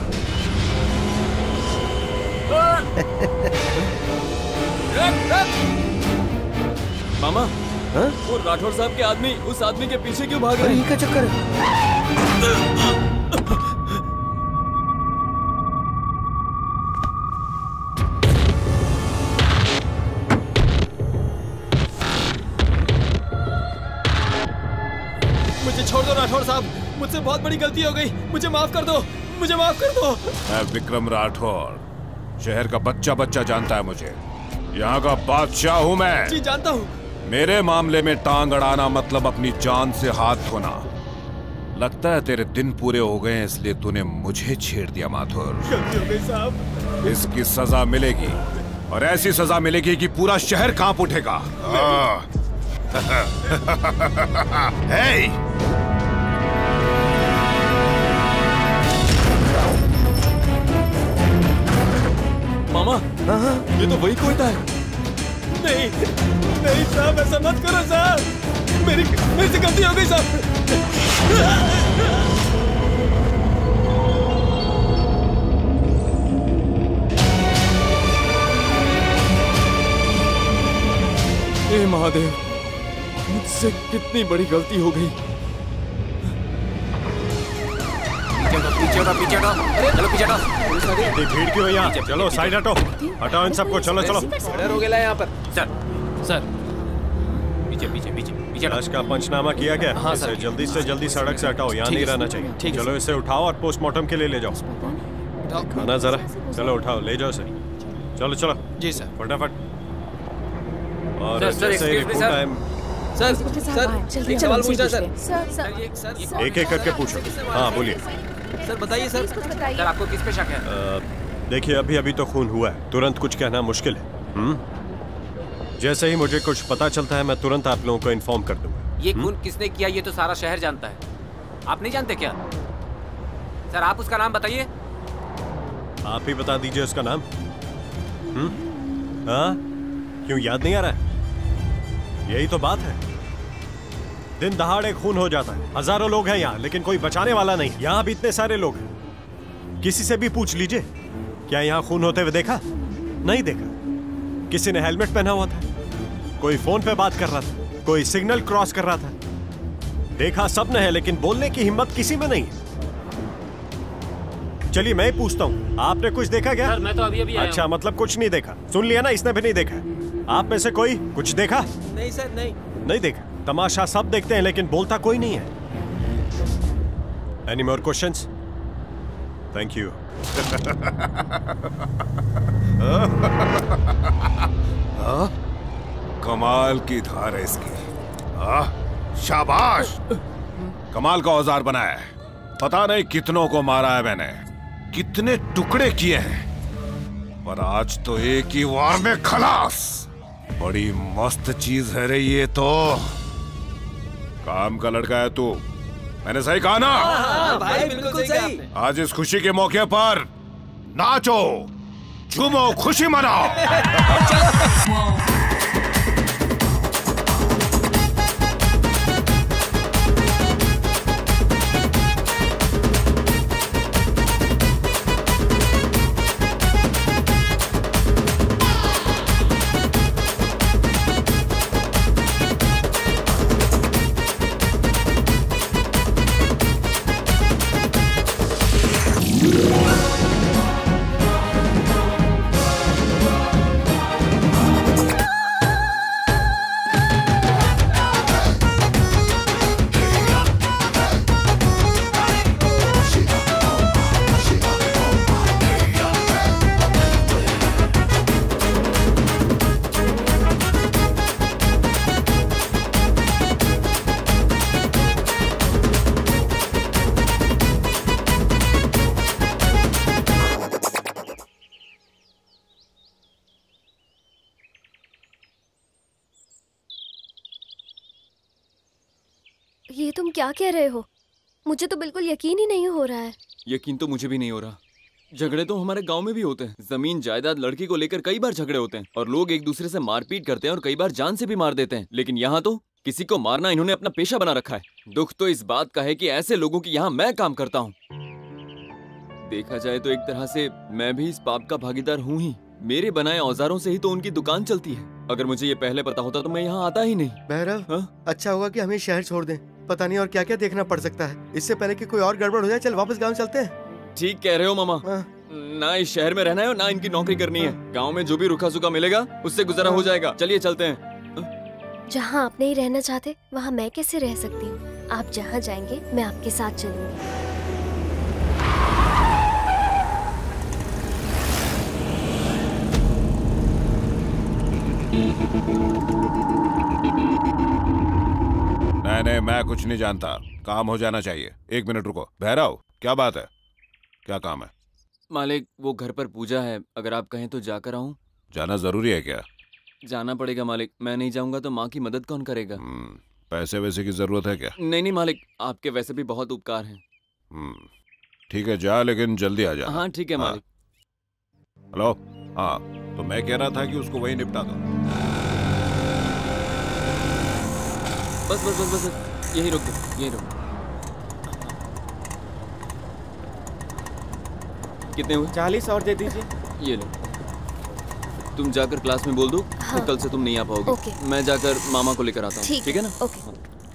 मामा, हाँ? वो राठौर साहब के आदमी उस आदमी के पीछे क्यों भाग रहे हैं? क्या चक्कर है? मुझे छोड़ दो राठौर साहब, मुझसे बहुत बड़ी गलती हो गई, मुझे माफ कर दो, मुझे माफ कर दो। मैं विक्रम राठौर, शहर का बच्चा बच्चा जानता है मुझे। यहाँ का बादशाह हूँ मैं। जी जानता हूँ। मेरे मामले में टांग अड़ाना मतलब अपनी जान से हाथ धोना। लगता है तेरे दिन पूरे हो गए हैं इसलिए तूने मुझे छेड़ दिया माथुर। गलती हो गई साहब। इसकी सजा मिलेगी और ऐसी सजा मिलेगी कि पूरा शहर कांप उठेगा। हे! मामा, ये तो वही कोयता है। नहीं नहीं साहब, ऐसा मत करो साहब, मेरी मेरी से गलती हो गई साहब। हे महादेव, मुझसे कितनी बड़ी गलती हो गई। पीछे हटो, पीछे हटो, चलो पीछे हटो। ये भीड़ क्यों है यहाँ? चलो साइड हटो, हटाओ इन सबको, चलो चलो। मर्डर हो गया यहाँ पर। सर सर पीछे पीछे पीछे पीछे। लाश का पंचनामा किया गया? हाँ, इसे सर। जल्दी से जल्दी सड़क से हटाओ, यहाँ ठीक नहीं है, रहना सर। चाहिए। ठीक है, चलो इसे उठाओ और पोस्टमार्टम के लिए ले जाओ। खाना जरा, चलो उठाओ, ले जाओ इसे। चलो चलो जी सर, फटाफट। और सर, सर, जैसे excuse me, report sir. Time sir sir एक सवाल पूछना सर। सर सर एक एक करके पूछो। हाँ बोलिए। सर बताइए सर। सर आपको किस पे शक है? अ, देखिए अभी अभी तो खून हुआ है, तुरंत कुछ कहना मुश्किल है। हम्म? जैसे ही मुझे कुछ पता चलता है मैं तुरंत आप लोगों को इन्फॉर्म कर दूंगा। ये खून किसने किया ये तो सारा शहर जानता है, आप नहीं जानते क्या? सर आप उसका नाम बताइए। आप ही बता दीजिए उसका नाम। हम्म? हाँ? क्यों याद नहीं आ रहा है? यही तो बात है, दिन दहाड़े खून हो जाता है, हजारों लोग हैं यहाँ लेकिन कोई बचाने वाला नहीं। यहाँ भी इतने सारे लोग हैं, किसी से भी पूछ लीजिए, क्या यहाँ खून होते हुए देखा? नहीं देखा। किसी ने हेलमेट पहना हुआ था, कोई फोन पे बात कर रहा था, कोई सिग्नल क्रॉस कर रहा था। देखा सबने है लेकिन बोलने की हिम्मत किसी में नहीं है। चलिए मैं ही पूछता हूँ, आपने कुछ देखा क्या? सर मैं तो अभी अभी आया अच्छा, मतलब कुछ नहीं देखा। सुन लिया ना, इसने भी नहीं देखा। आप में से कोई कुछ देखा? नहीं सर, नहीं नहीं देखा। तमाशा सब देखते हैं लेकिन बोलता कोई नहीं है। Any more questions? Thank you. कमाल की धार है इसकी। आ, शाबाश, कमाल का औजार बनाया है। पता नहीं कितनों को मारा है मैंने, कितने टुकड़े किए हैं, पर आज तो एक ही वार में खलास। बड़ी मस्त चीज है रे ये तो। काम का लड़का है तू, मैंने सही कहा ना? हाँ, भाई बिल्कुल सही। आज इस खुशी के मौके पर नाचो, झूमो, खुशी मनाओ। ये तुम क्या कह रहे हो? मुझे तो बिल्कुल यकीन ही नहीं हो रहा है। यकीन तो मुझे भी नहीं हो रहा। झगड़े तो हमारे गांव में भी होते हैं, जमीन जायदाद लड़की को लेकर कई बार झगड़े होते हैं और लोग एक दूसरे से मारपीट करते हैं और कई बार जान से भी मार देते हैं। लेकिन यहाँ तो किसी को मारना इन्होंने अपना पेशा बना रखा है। दुख तो इस बात का है कि ऐसे लोगों की यहाँ मैं काम करता हूँ। देखा जाए तो एक तरह से मैं भी इस पाप का भागीदार हूँ ही। मेरे बनाए औजारों से ही तो उनकी दुकान चलती है। अगर मुझे ये पहले पता होता तो मैं यहाँ आता ही नहीं। भैरव, अच्छा होगा कि हमें शहर छोड़ दें, पता नहीं और क्या क्या देखना पड़ सकता है। इससे पहले कि कोई और गड़बड़ हो जाए, चल वापस गांव चलते हैं। ठीक कह रहे हो मामा। ना इस शहर में रहना है और ना इनकी नौकरी करनी है। गांव में जो भी रुखा सुखा मिलेगा उससे गुजारा हो जाएगा। चलिए चलते हैं। जहाँ आप नहीं रहना चाहते वहाँ मैं कैसे रह सकती हूँ? आप जहाँ जाएंगे मैं आपके साथ चलूंगी। नहीं नहीं, मैं कुछ नहीं जानता, काम हो जाना चाहिए। एक मिनट रुको। भैरव, क्या बात है, क्या काम है? मालिक, वो घर पर पूजा है, अगर आप कहें तो जाकर आऊं। जाना जरूरी है क्या? जाना पड़ेगा मालिक, मैं नहीं जाऊंगा तो माँ की मदद कौन करेगा? पैसे वैसे की जरूरत है क्या? नहीं नहीं मालिक, आपके वैसे भी बहुत उपकार हैं। हम्म, ठीक है जा, लेकिन जल्दी आ जा। हाँ ठीक है मालिक। हेलो, हाँ तो मैं कह रहा था कि उसको वही निपटा दो। बस बस बस बस यही रुक दो, यही रुक। कितने हुए? चालीस और दे दीजिए। ये लो। तुम जाकर क्लास में बोल दो हाँ। तो कल से तुम नहीं आ पाओगे। ओके। मैं जाकर मामा को लेकर आता हूँ। ठीक ठीक है ना? ओके।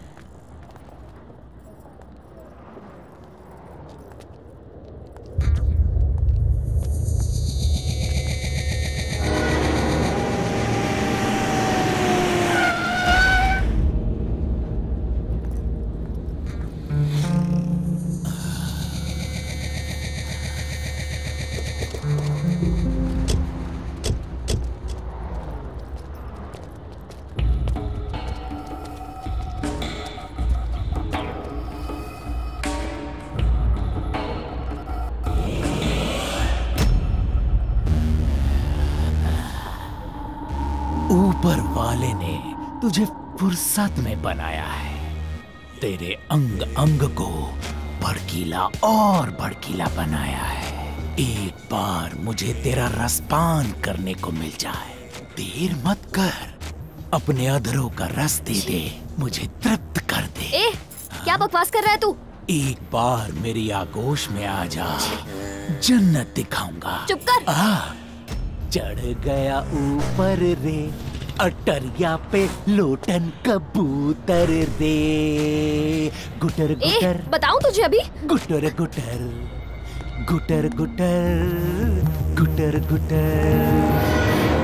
ऊपर वाले ने तुझे फुर्सत में बनाया है। तेरे अंग अंग को भड़कीला और भड़कीला बनाया है। एक बार मुझे तेरा रसपान करने को मिल जाए, देर मत कर। अपने अधरों का रस दे दे, मुझे तृप्त कर दे। ए, क्या बकवास कर रहा है तू? एक बार मेरी आगोश में आ जा, जन्नत दिखाऊंगा। चुप कर। आ, चढ़ गया ऊपर रे, अटरिया पे लोटन कबूतर रे। गुटर गुटर। ए, बताऊं तुझे अभी? गुटर गुटर गुटर गुटर गुटर गुटर।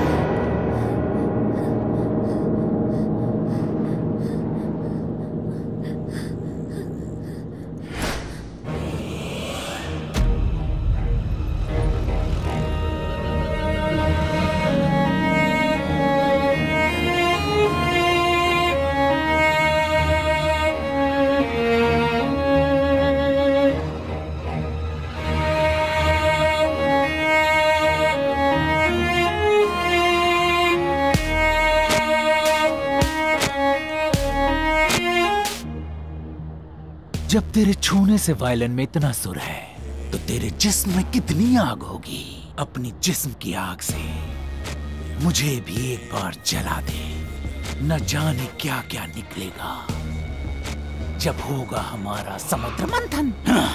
जब तेरे छूने से वायलिन में इतना सुर है तो तेरे जिस्म में कितनी आग होगी। अपनी जिस्म की आग से मुझे भी एक बार जला दे, न जाने क्या क्या निकलेगा जब होगा हमारा समुद्र मंथन।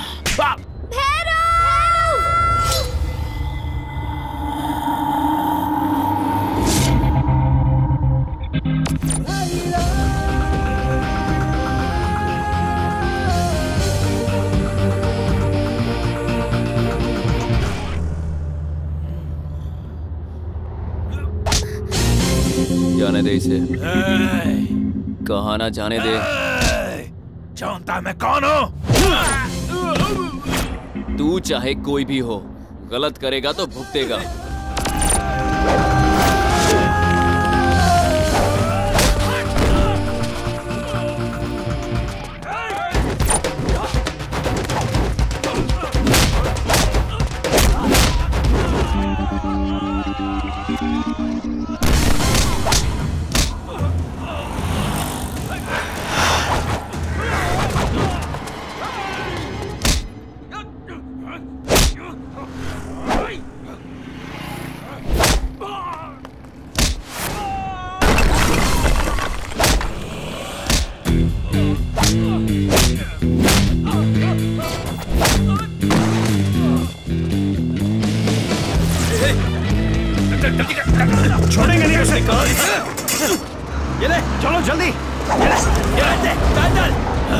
जाने दे इसे। कहा ना जाने दे। जानता मैं कौन हूँ? तू चाहे कोई भी हो, गलत करेगा तो भुगतेगा। छोड़ेंगे नहीं उसे। ये ले, चलो जल्दी। ये ले, ये ले, चल चल।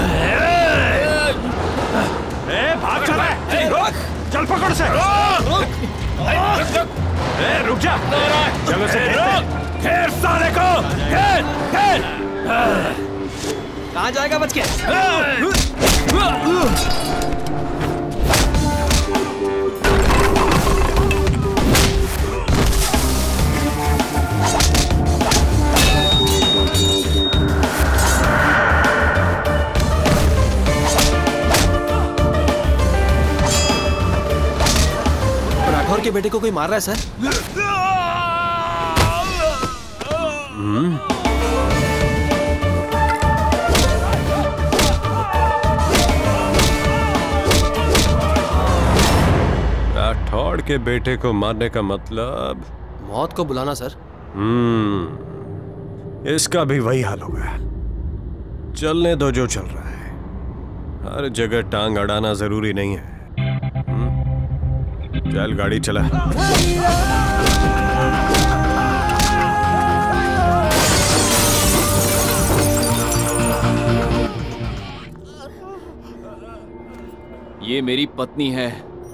ए, भाग चल रहा रोक, चल पकड़ से। ए, रुक जा। चलो से घेर, घेर साले को, घेर, घेर। कहाँ जाएगा बच के? राठौर के बेटे को कोई मार रहा है सर? राठौड़ के बेटे को मारने का मतलब? मौत को बुलाना सर। हम्म, इसका भी वही हाल होगा। चलने दो जो चल रहा है। हर जगह टांग अड़ाना जरूरी नहीं है। हम्म? चल गाड़ी चला। ये मेरी पत्नी है।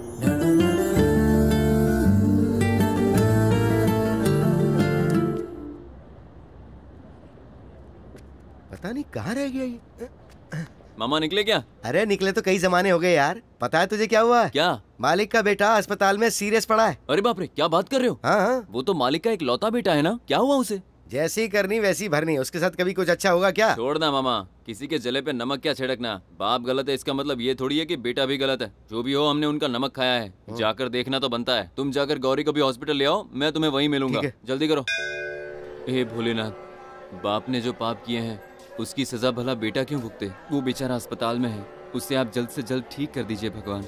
पता नहीं कहाँ रह गया ये। मामा निकले क्या? अरे निकले तो कई जमाने हो गए यार। पता है तुझे क्या हुआ है? क्या? मालिक का बेटा अस्पताल में सीरियस पड़ा है। अरे बाप रे, क्या बात कर रहे हो? हाँ हाँ। वो तो मालिक का एक लौता बेटा है ना, क्या हुआ उसे? जैसी करनी वैसी भरनी, उसके साथ कभी कुछ अच्छा होगा क्या? छोड़ना मामा, किसी के जले पे नमक क्या छिड़कना। बाप गलत है इसका मतलब ये थोड़ी है कि बेटा भी गलत है। जो भी हो, हमने उनका नमक खाया है, जाकर देखना तो बनता है। तुम जाकर गौरी को भी हॉस्पिटल ले आओ, मैं तुम्हें वहीं मिलूंगा। जल्दी करो। हे भोलेनाथ, बाप ने जो पाप किए हैं उसकी सजा भला बेटा क्यों भुगते? वो बेचारा अस्पताल में है, उसे आप जल्द से जल्द ठीक कर दीजिए भगवान।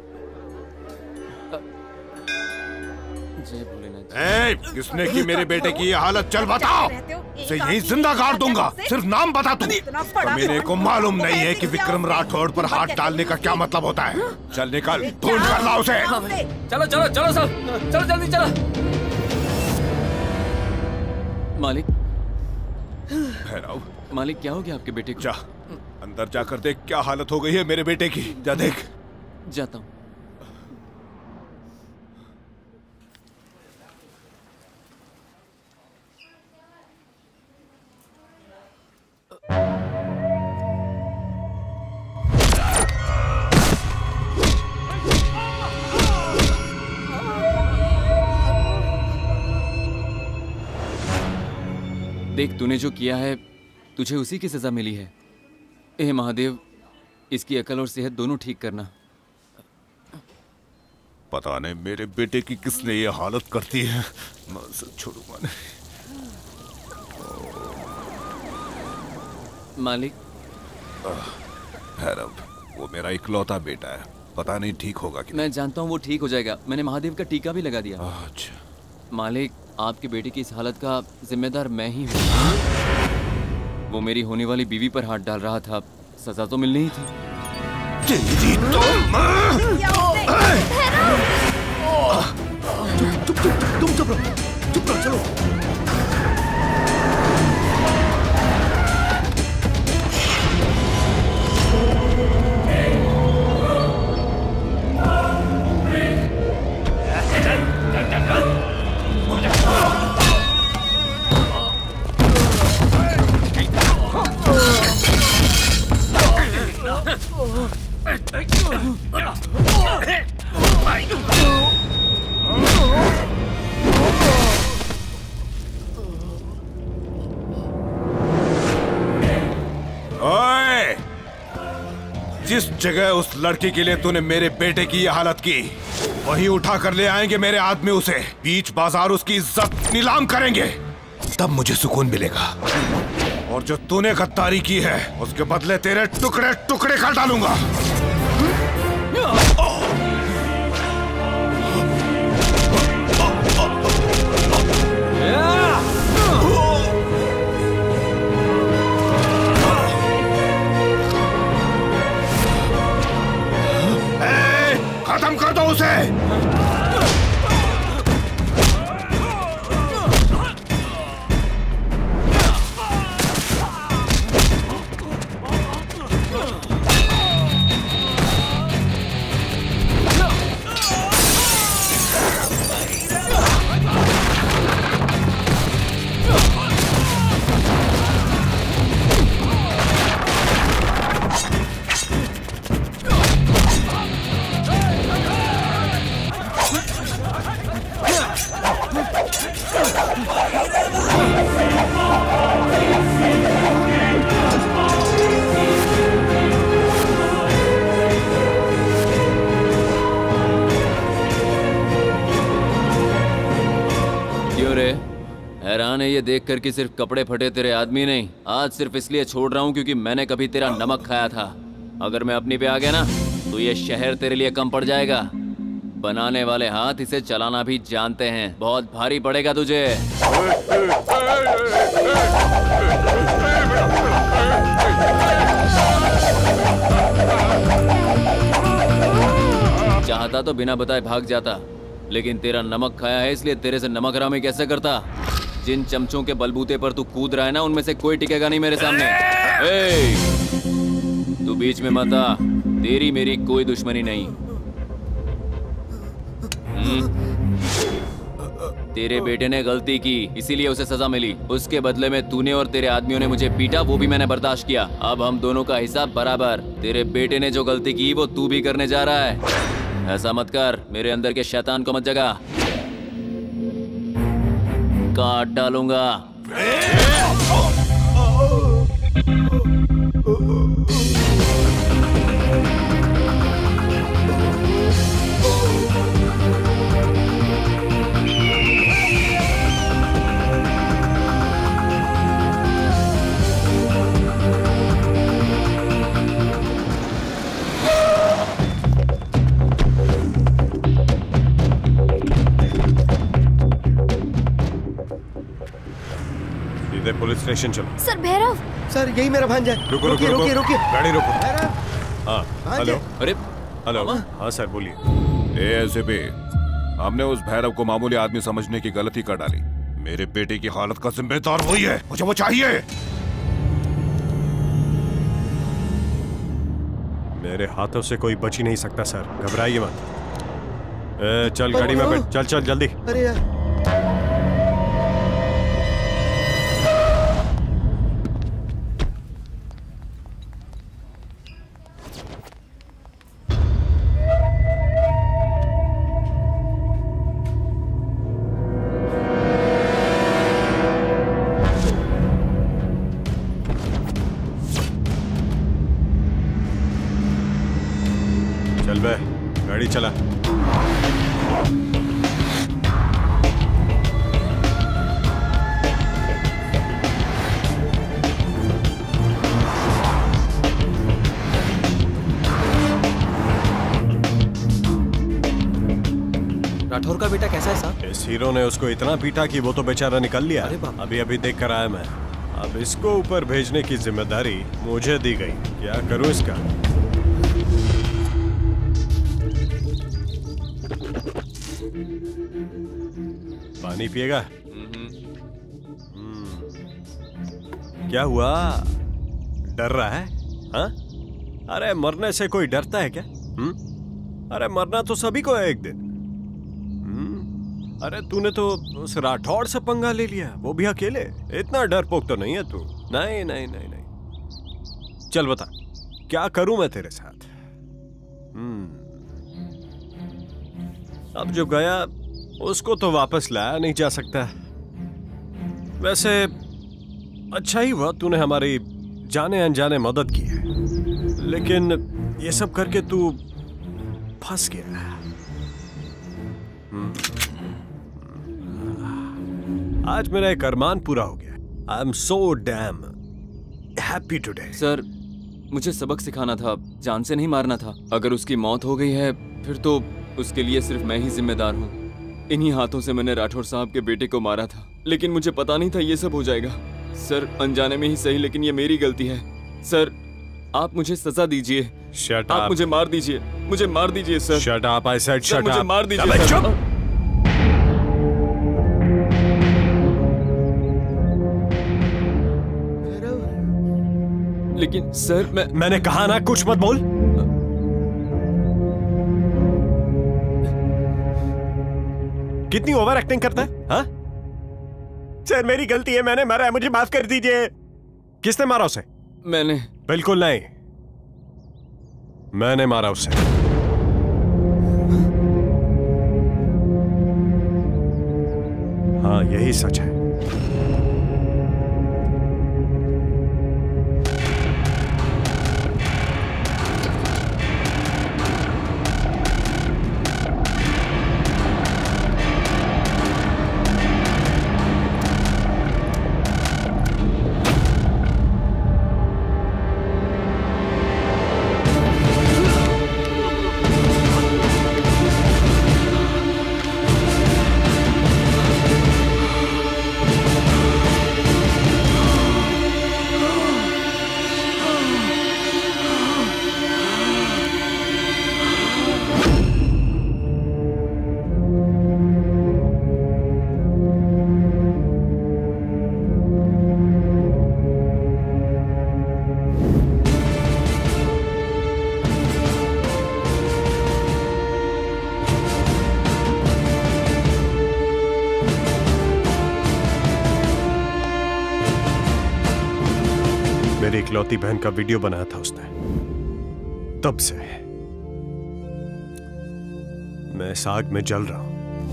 जय भोलेनाथ। ए, किसने की मेरे बेटे की ये हालत? चल बताओ, उसे यहीं जिंदा गाड़ दूंगा। सिर्फ नाम बता तू। मेरे को मालूम नहीं है कि विक्रम राठौड़ पर हाथ डालने का क्या मतलब होता है। चल निकल, ढूंढ कर ला उसे। चलो चलो चलो सब, चलो जल्दी चलो। मालिक, भैरव, मालिक क्या हो गया आपके बेटे को? जा अंदर जाकर देख क्या हालत हो गई है मेरे बेटे की। जा देख। जाता हूँ। देख, तूने जो किया है तुझे उसी की सजा मिली है। ए महादेव, इसकी अकल और सेहत दोनों ठीक करना। पता नहीं मेरे बेटे की किसने ये हालत करती है। मैं उसे छोड़ूंगा नहीं। मालिक, भैरव, वो मेरा इकलौता बेटा है, पता नहीं ठीक होगा कि मैं जानता हूँ वो ठीक हो जाएगा। मैंने महादेव का टीका भी लगा दिया। अच्छा। मालिक, आपके बेटे की इस हालत का जिम्मेदार मैं ही हूँ। वो मेरी होने वाली बीवी पर हाथ डाल रहा था, सजा तो मिलनी ही थी। तेरी तो चुप चुप चुप, तुम चुप रहो, चुप रहो, चलो। ओए! जिस जगह उस लड़की के लिए तूने मेरे बेटे की ये हालत की, वहीं उठा कर ले आएंगे मेरे आदमी उसे। बीच बाजार उसकी इज्जत नीलाम करेंगे, तब मुझे सुकून मिलेगा। और जो तूने गद्दारी की है उसके बदले तेरे टुकड़े टुकड़े कर डालूंगा। खत्म कर दो उसे। हैरान है ये देख कर कि सिर्फ कपड़े फटे तेरे आदमी नहीं, आज सिर्फ इसलिए छोड़ रहा हूँ क्योंकि मैंने कभी तेरा नमक खाया था। अगर मैं अपनी पे आ गया ना तो ये शहर तेरे लिए कम पड़ जाएगा। बनाने वाले हाथ इसे चलाना भी जानते हैं, बहुत भारी पड़ेगा तुझे। चाहता तो बिना बताए भाग जाता, लेकिन तेरा नमक खाया है इसलिए तेरे से नमक हरामी कैसे करता। जिन चमचों के बलबूते पर तू कूद रहा है ना, उनमें से कोई टिकेगा नहीं मेरे सामने। ए, तू बीच में मत आ, तेरी मेरी कोई दुश्मनी नहीं। हम्म? तेरे बेटे ने गलती की इसीलिए उसे सजा मिली, उसके बदले में तूने और तेरे आदमियों ने मुझे पीटा, वो भी मैंने बर्दाश्त किया। अब हम दोनों का हिसाब बराबर। तेरे बेटे ने जो गलती की वो तू भी करने जा रहा है। ऐसा मत कर, मेरे अंदर के शैतान को मत जगा, काट डालूंगा। पुलिस स्टेशन चलो। सर भैरव। सर यही मेरा भांजा है। रुको रुको रुको, रुकिए गाड़ी रोको। हाँ हेलो। अरे हेलो। हाँ सर बोलिए। एएसपी, हमने उस भैरव को मामूली आदमी समझने की गलती कर डाली। मेरे बेटे की हालत का जिम्मेदार वही है, मुझे वो चाहिए। मेरे हाथों से कोई बच ही नहीं सकता सर, घबराइए मत। ए, चल गाड़ी में बैठ, चल चल जल्दी। अरे यार। चल बे, गाड़ी चला। राठौर का बेटा कैसा है साहब? इस हीरो ने उसको इतना पीटा कि वो तो बेचारा निकल लिया। अभी अभी देख कर आया मैं। अब इसको ऊपर भेजने की जिम्मेदारी मुझे दी गई। क्या करूं इसका? पानी पिएगा? क्या हुआ? डर रहा है? हाँ? अरे मरने से कोई डरता है क्या? हुँ? अरे मरना तो सभी को है एक दिन। अरे तूने तो उस राठौड़ से पंगा ले लिया, वो भी अकेले। इतना डरपोक तो नहीं है तू। नहीं नहीं नहीं नहीं। चल बता, क्या करूं मैं तेरे साथ? हम्म। अब जो गया उसको तो वापस लाया नहीं जा सकता। वैसे अच्छा ही हुआ तूने हमारी जाने अनजाने मदद की है, लेकिन ये सब करके तू फंस गया। आज मेरा एक अरमान पूरा हो गया। I am so damn happy today. Sir मुझे सबक सिखाना था, जान से नहीं मारना था। अगर उसकी मौत हो गई है फिर तो उसके लिए सिर्फ मैं ही जिम्मेदार हूँ। इन्हीं हाथों से मैंने राठौर साहब के बेटे को मारा था, लेकिन मुझे पता नहीं था ये सब हो जाएगा। सर अनजाने में ही सही, लेकिन ये मेरी गलती है। सर आप मुझे सजा दीजिए। शट आप अप। मुझे मार दीजिए, मुझे मार दीजिए sir. Shut up, I said sir, shut मुझे अप। मार दीजिए अबे सर। चुप। लेकिन सर मैं मैंने कहा ना कुछ मत बोल। कितनी ओवर एक्टिंग करता है? हाँ? सर मेरी गलती है, मैंने मारा है, मुझे माफ कर दीजिए। किसने मारा उसे? मैंने। बिल्कुल नहीं, मैंने मारा उसे। हाँ यही सच है। इकलौती बहन का वीडियो बनाया था उसने। तब से मैं इस आग में जल रहा हूं।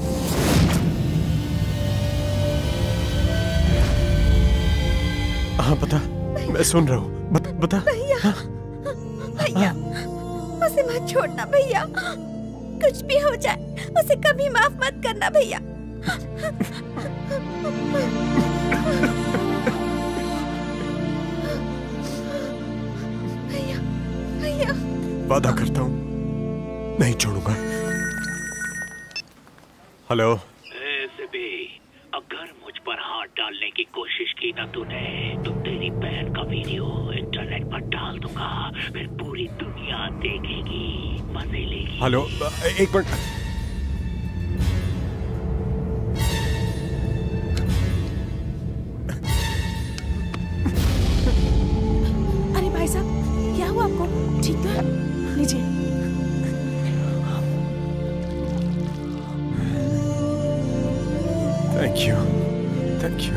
हाँ बता, मैं सुन रहा हूँ। बता, बता। भैया, भैया, उसे मत छोड़ना भैया। कुछ भी हो जाए उसे कभी माफ मत करना भैया। भैया, भैया। वादा करता हूँ नहीं छोड़ूंगा। हेलो। ऐसे भी अगर मुझ पर हाथ डालने की कोशिश की ना तूने तो तेरी बहन का वीडियो इंटरनेट पर डाल दूंगा, फिर पूरी दुनिया देखेगी, मजे लेगी। हेलो, एक मिनट। अरे भाई साहब, क्या हुआ आपको? ठीक तो है? लीजिए। Thank you, thank you.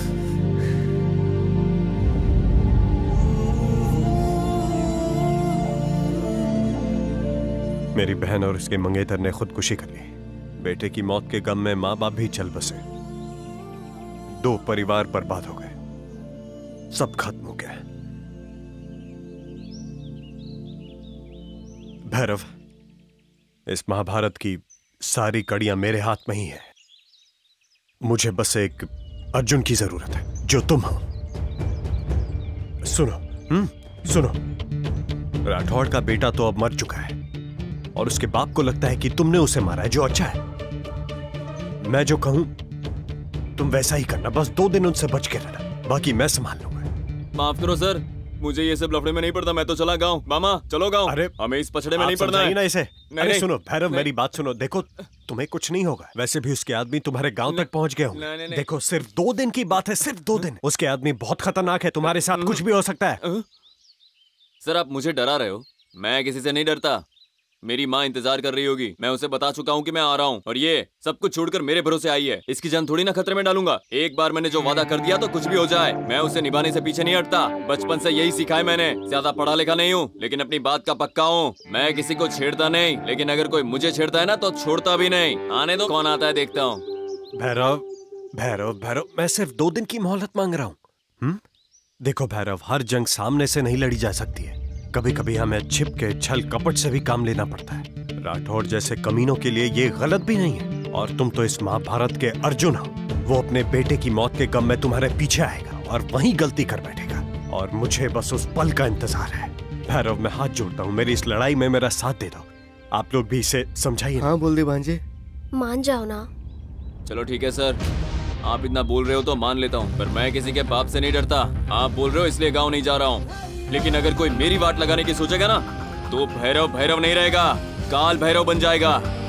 मेरी बहन और उसके मंगेतर ने खुदकुशी कर ली। बेटे की मौत के गम में माँ बाप भी चल बसे। दो परिवार बर्बाद हो गए, सब खत्म हो गया। भैरव, इस महाभारत की सारी कड़ियां मेरे हाथ में ही है। मुझे बस एक अर्जुन की जरूरत है, जो तुम हो। सुनो, हम्म, सुनो। राठौड़ का बेटा तो अब मर चुका है और उसके बाप को लगता है कि तुमने उसे मारा है, जो अच्छा है। मैं जो कहूं तुम वैसा ही करना, बस दो दिन उनसे बच के रहना, बाकी मैं संभाल लूंगा। माफ करो सर, मुझे ये सब लफड़े में नहीं पड़ता। मैं तो चला गाँव। मामा चलो गाँव। अरे हमें इस पछड़े में नहीं पड़ना है ना इसे। नहीं, अरे नहीं, सुनो भैरव, नहीं। मेरी बात सुनो। देखो, तुम्हें कुछ नहीं होगा। वैसे भी उसके आदमी तुम्हारे गांव तक पहुंच गए नहीं, नहीं, होंगे। नहीं। देखो, सिर्फ दो दिन की बात है, सिर्फ दो दिन। उसके आदमी बहुत खतरनाक है, तुम्हारे साथ कुछ भी हो सकता है। सर आप मुझे डरा रहे हो? मैं किसी से नहीं डरता। मेरी माँ इंतजार कर रही होगी, मैं उसे बता चुका हूँ कि मैं आ रहा हूँ, और ये सब कुछ छोड़कर मेरे भरोसे आई है। इसकी जान थोड़ी ना खतरे में डालूंगा। एक बार मैंने जो वादा कर दिया तो कुछ भी हो जाए मैं उसे निभाने से पीछे नहीं हटता। बचपन से यही सीखा है मैंने। ज्यादा पढ़ा लिखा नहीं हूँ, लेकिन अपनी बात का पक्का हूँ। मैं किसी को छेड़ता नहीं, लेकिन अगर कोई मुझे छेड़ता है ना तो छोड़ता भी नहीं। आने दो, कौन आता है देखता हूँ। भैरव, भैरव, भैरव, मैं सिर्फ दो दिन की मोहलत मांग रहा हूँ। हम्म? देखो भैरव, हर जंग सामने से नहीं लड़ी जा सकती है। कभी कभी हमें छिप के छल कपट से भी काम लेना पड़ता है। राठौड़ जैसे कमीनों के लिए ये गलत भी नहीं है। और तुम तो इस महाभारत के अर्जुन हो। वो अपने बेटे की मौत के गम में तुम्हारे पीछे आएगा और वहीं गलती कर बैठेगा, और मुझे बस उस पल का इंतजार है। भैरव, मैं हाथ जोड़ता हूँ, मेरी इस लड़ाई में मेरा साथ दे दो। आप लोग भी इसे समझाइए। हाँ बोल दे भांजे। मान जाओ ना। चलो ठीक है सर, आप इतना बोल रहे हो तो मान लेता हूँ, पर मैं किसी के बाप से नहीं डरता। आप बोल रहे हो इसलिए गाँव नहीं जा रहा हूँ। लेकिन अगर कोई मेरी वाट लगाने की सोचेगा ना तो भैरव भैरव नहीं रहेगा, काल भैरव बन जाएगा।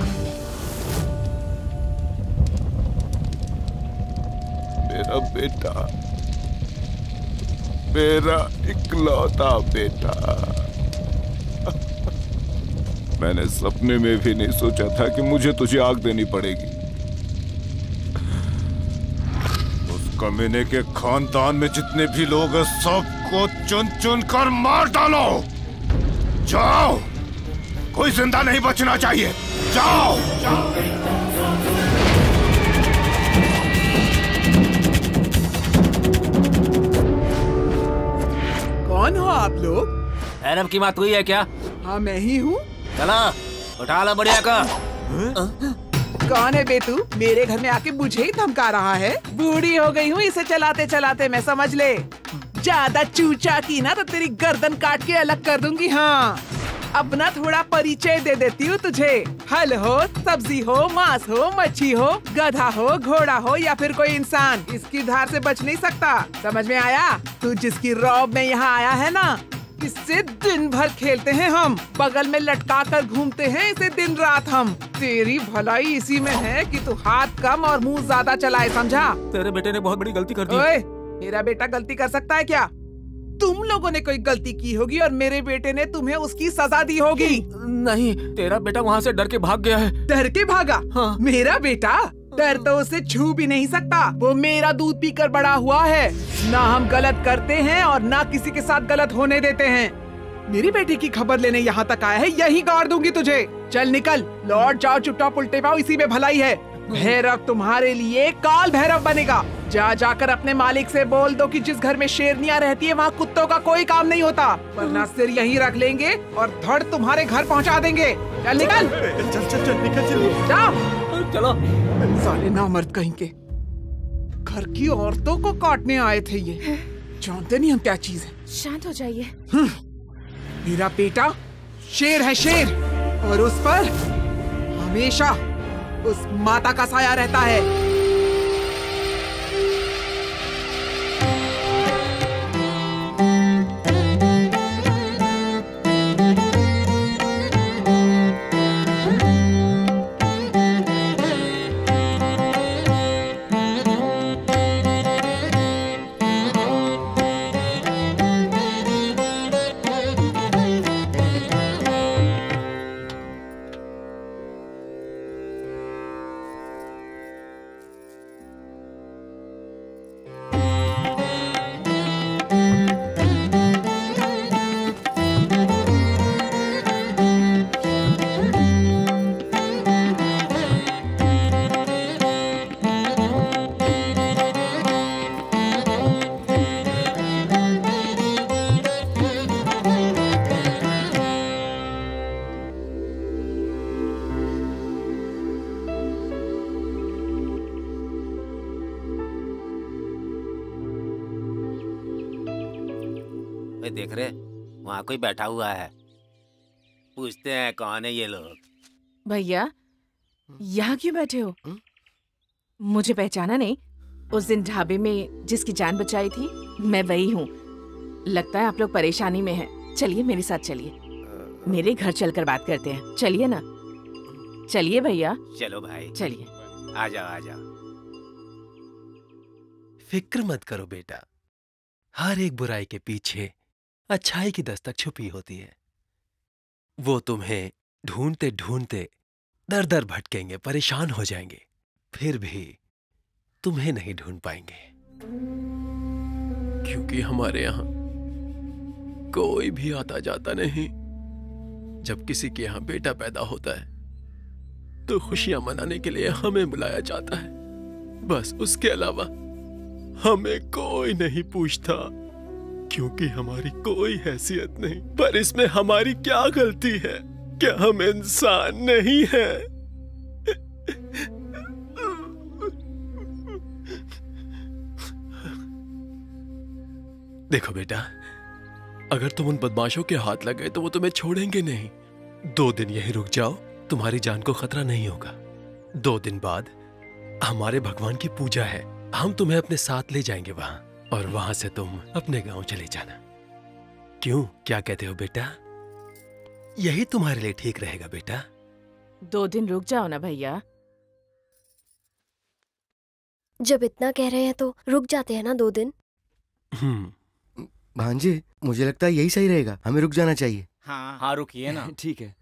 मेरा बेटा, मेरा इकलौता बेटा। मैंने सपने में भी नहीं सोचा था कि मुझे तुझे आग देनी पड़ेगी। उस कमीने के खानदान में जितने भी लोग हैं सबको चुन चुन कर मार डालो। जाओ, कोई जिंदा नहीं बचना चाहिए। जाओ, जाओ। कौन हो आप लोग? भैरव की बात हुई है क्या? हाँ मैं ही हूँ। चला उठा ला बढ़िया का। कौन है बेटू? मेरे घर में आके मुझे ही धमका रहा है। बूढ़ी हो गई हूँ इसे चलाते चलाते, मैं समझ ले। ज्यादा चूचा की ना तो तेरी गर्दन काट के अलग कर दूंगी। हाँ, अपना थोड़ा परिचय दे देती हूँ तुझे। फल हो, सब्जी हो, मांस हो, मच्छी हो, गधा हो, घोड़ा हो या फिर कोई इंसान, इसकी धार से बच नहीं सकता। समझ में आया? तू जिसकी रौब में यहाँ आया है ना, इससे दिन भर खेलते हैं हम, बगल में लटका कर घूमते हैं इसे दिन रात हम। तेरी भलाई इसी में है कि तू हाथ कम और मुंह ज्यादा चलाए, समझा? तेरे बेटे ने बहुत बड़ी गलती कर दी। ओए, मेरा बेटा गलती कर सकता है क्या? तुम लोगों ने कोई गलती की होगी और मेरे बेटे ने तुम्हें उसकी सजा दी होगी। नहीं, तेरा बेटा वहाँ से डर के भाग गया है। डर के भागा? हाँ। मेरा बेटा? डर तो उसे छू भी नहीं सकता। वो मेरा दूध पीकर बड़ा हुआ है। ना हम गलत करते हैं और ना किसी के साथ गलत होने देते हैं। मेरी बेटी की खबर लेने यहाँ तक आया है, यही गाड़ दूंगी तुझे। चल निकल, लौट जाओ चुपचाप उल्टे पाओ, इसी में भलाई है। भैरव तुम्हारे लिए काल भैरव बनेगा। जा जाकर अपने मालिक से बोल दो कि जिस घर में शेरनियाँ रहती है वहाँ कुत्तों का कोई काम नहीं होता, वरना सिर यहीं रख लेंगे और धड़ तुम्हारे घर पहुँचा देंगे। चल निकल, चल चल चल निकल चल। जाओ चलो। साले नामर्द कहीं के, घर की औरतों को काटने आए थे ये। जानते नहीं हम क्या चीज है। शांत हो जाइए। मेरा बेटा शेर है, शेर, और उस पर हमेशा उस माता का साया रहता है। देख रहे वहाँ कोई बैठा हुआ है, पूछते हैं कौन है ये लोग। भैया यहाँ क्यों बैठे हो? मुझे पहचाना नहीं? उस दिन ढाबे में जिसकी जान बचाई थी मैं वही हूँ। लगता है आप लोग परेशानी में हैं। चलिए मेरे साथ चलिए, मेरे घर चलकर बात करते हैं। चलिए ना, चलिए भैया। चलो भाई चलिए। आ जाओ आ जाओ। फिक्र मत करो बेटा, हर एक बुराई के पीछे अच्छाई की दस्तक छुपी होती है। वो तुम्हें ढूंढते ढूंढते दर दर भटकेंगे, परेशान हो जाएंगे, फिर भी तुम्हें नहीं ढूंढ पाएंगे, क्योंकि हमारे यहां कोई भी आता जाता नहीं। जब किसी के यहां बेटा पैदा होता है तो खुशियां मनाने के लिए हमें बुलाया जाता है, बस उसके अलावा हमें कोई नहीं पूछता, क्योंकि हमारी कोई हैसियत नहीं। पर इसमें हमारी क्या गलती है? क्या हम इंसान नहीं हैं? देखो बेटा, अगर तुम उन बदमाशों के हाथ लग गए तो वो तुम्हें छोड़ेंगे नहीं। दो दिन यहीं रुक जाओ, तुम्हारी जान को खतरा नहीं होगा। दो दिन बाद हमारे भगवान की पूजा है, हम तुम्हें अपने साथ ले जाएंगे वहां, और वहां से तुम अपने गांव चले जाना। क्यों, क्या कहते हो बेटा? यही तुम्हारे लिए ठीक रहेगा बेटा। दो दिन रुक जाओ ना भैया। जब इतना कह रहे हैं तो रुक जाते हैं ना दो दिन। हम्म भांजे, मुझे लगता है यही सही रहेगा, हमें रुक जाना चाहिए। हाँ हाँ रुकिए ना। ठीक है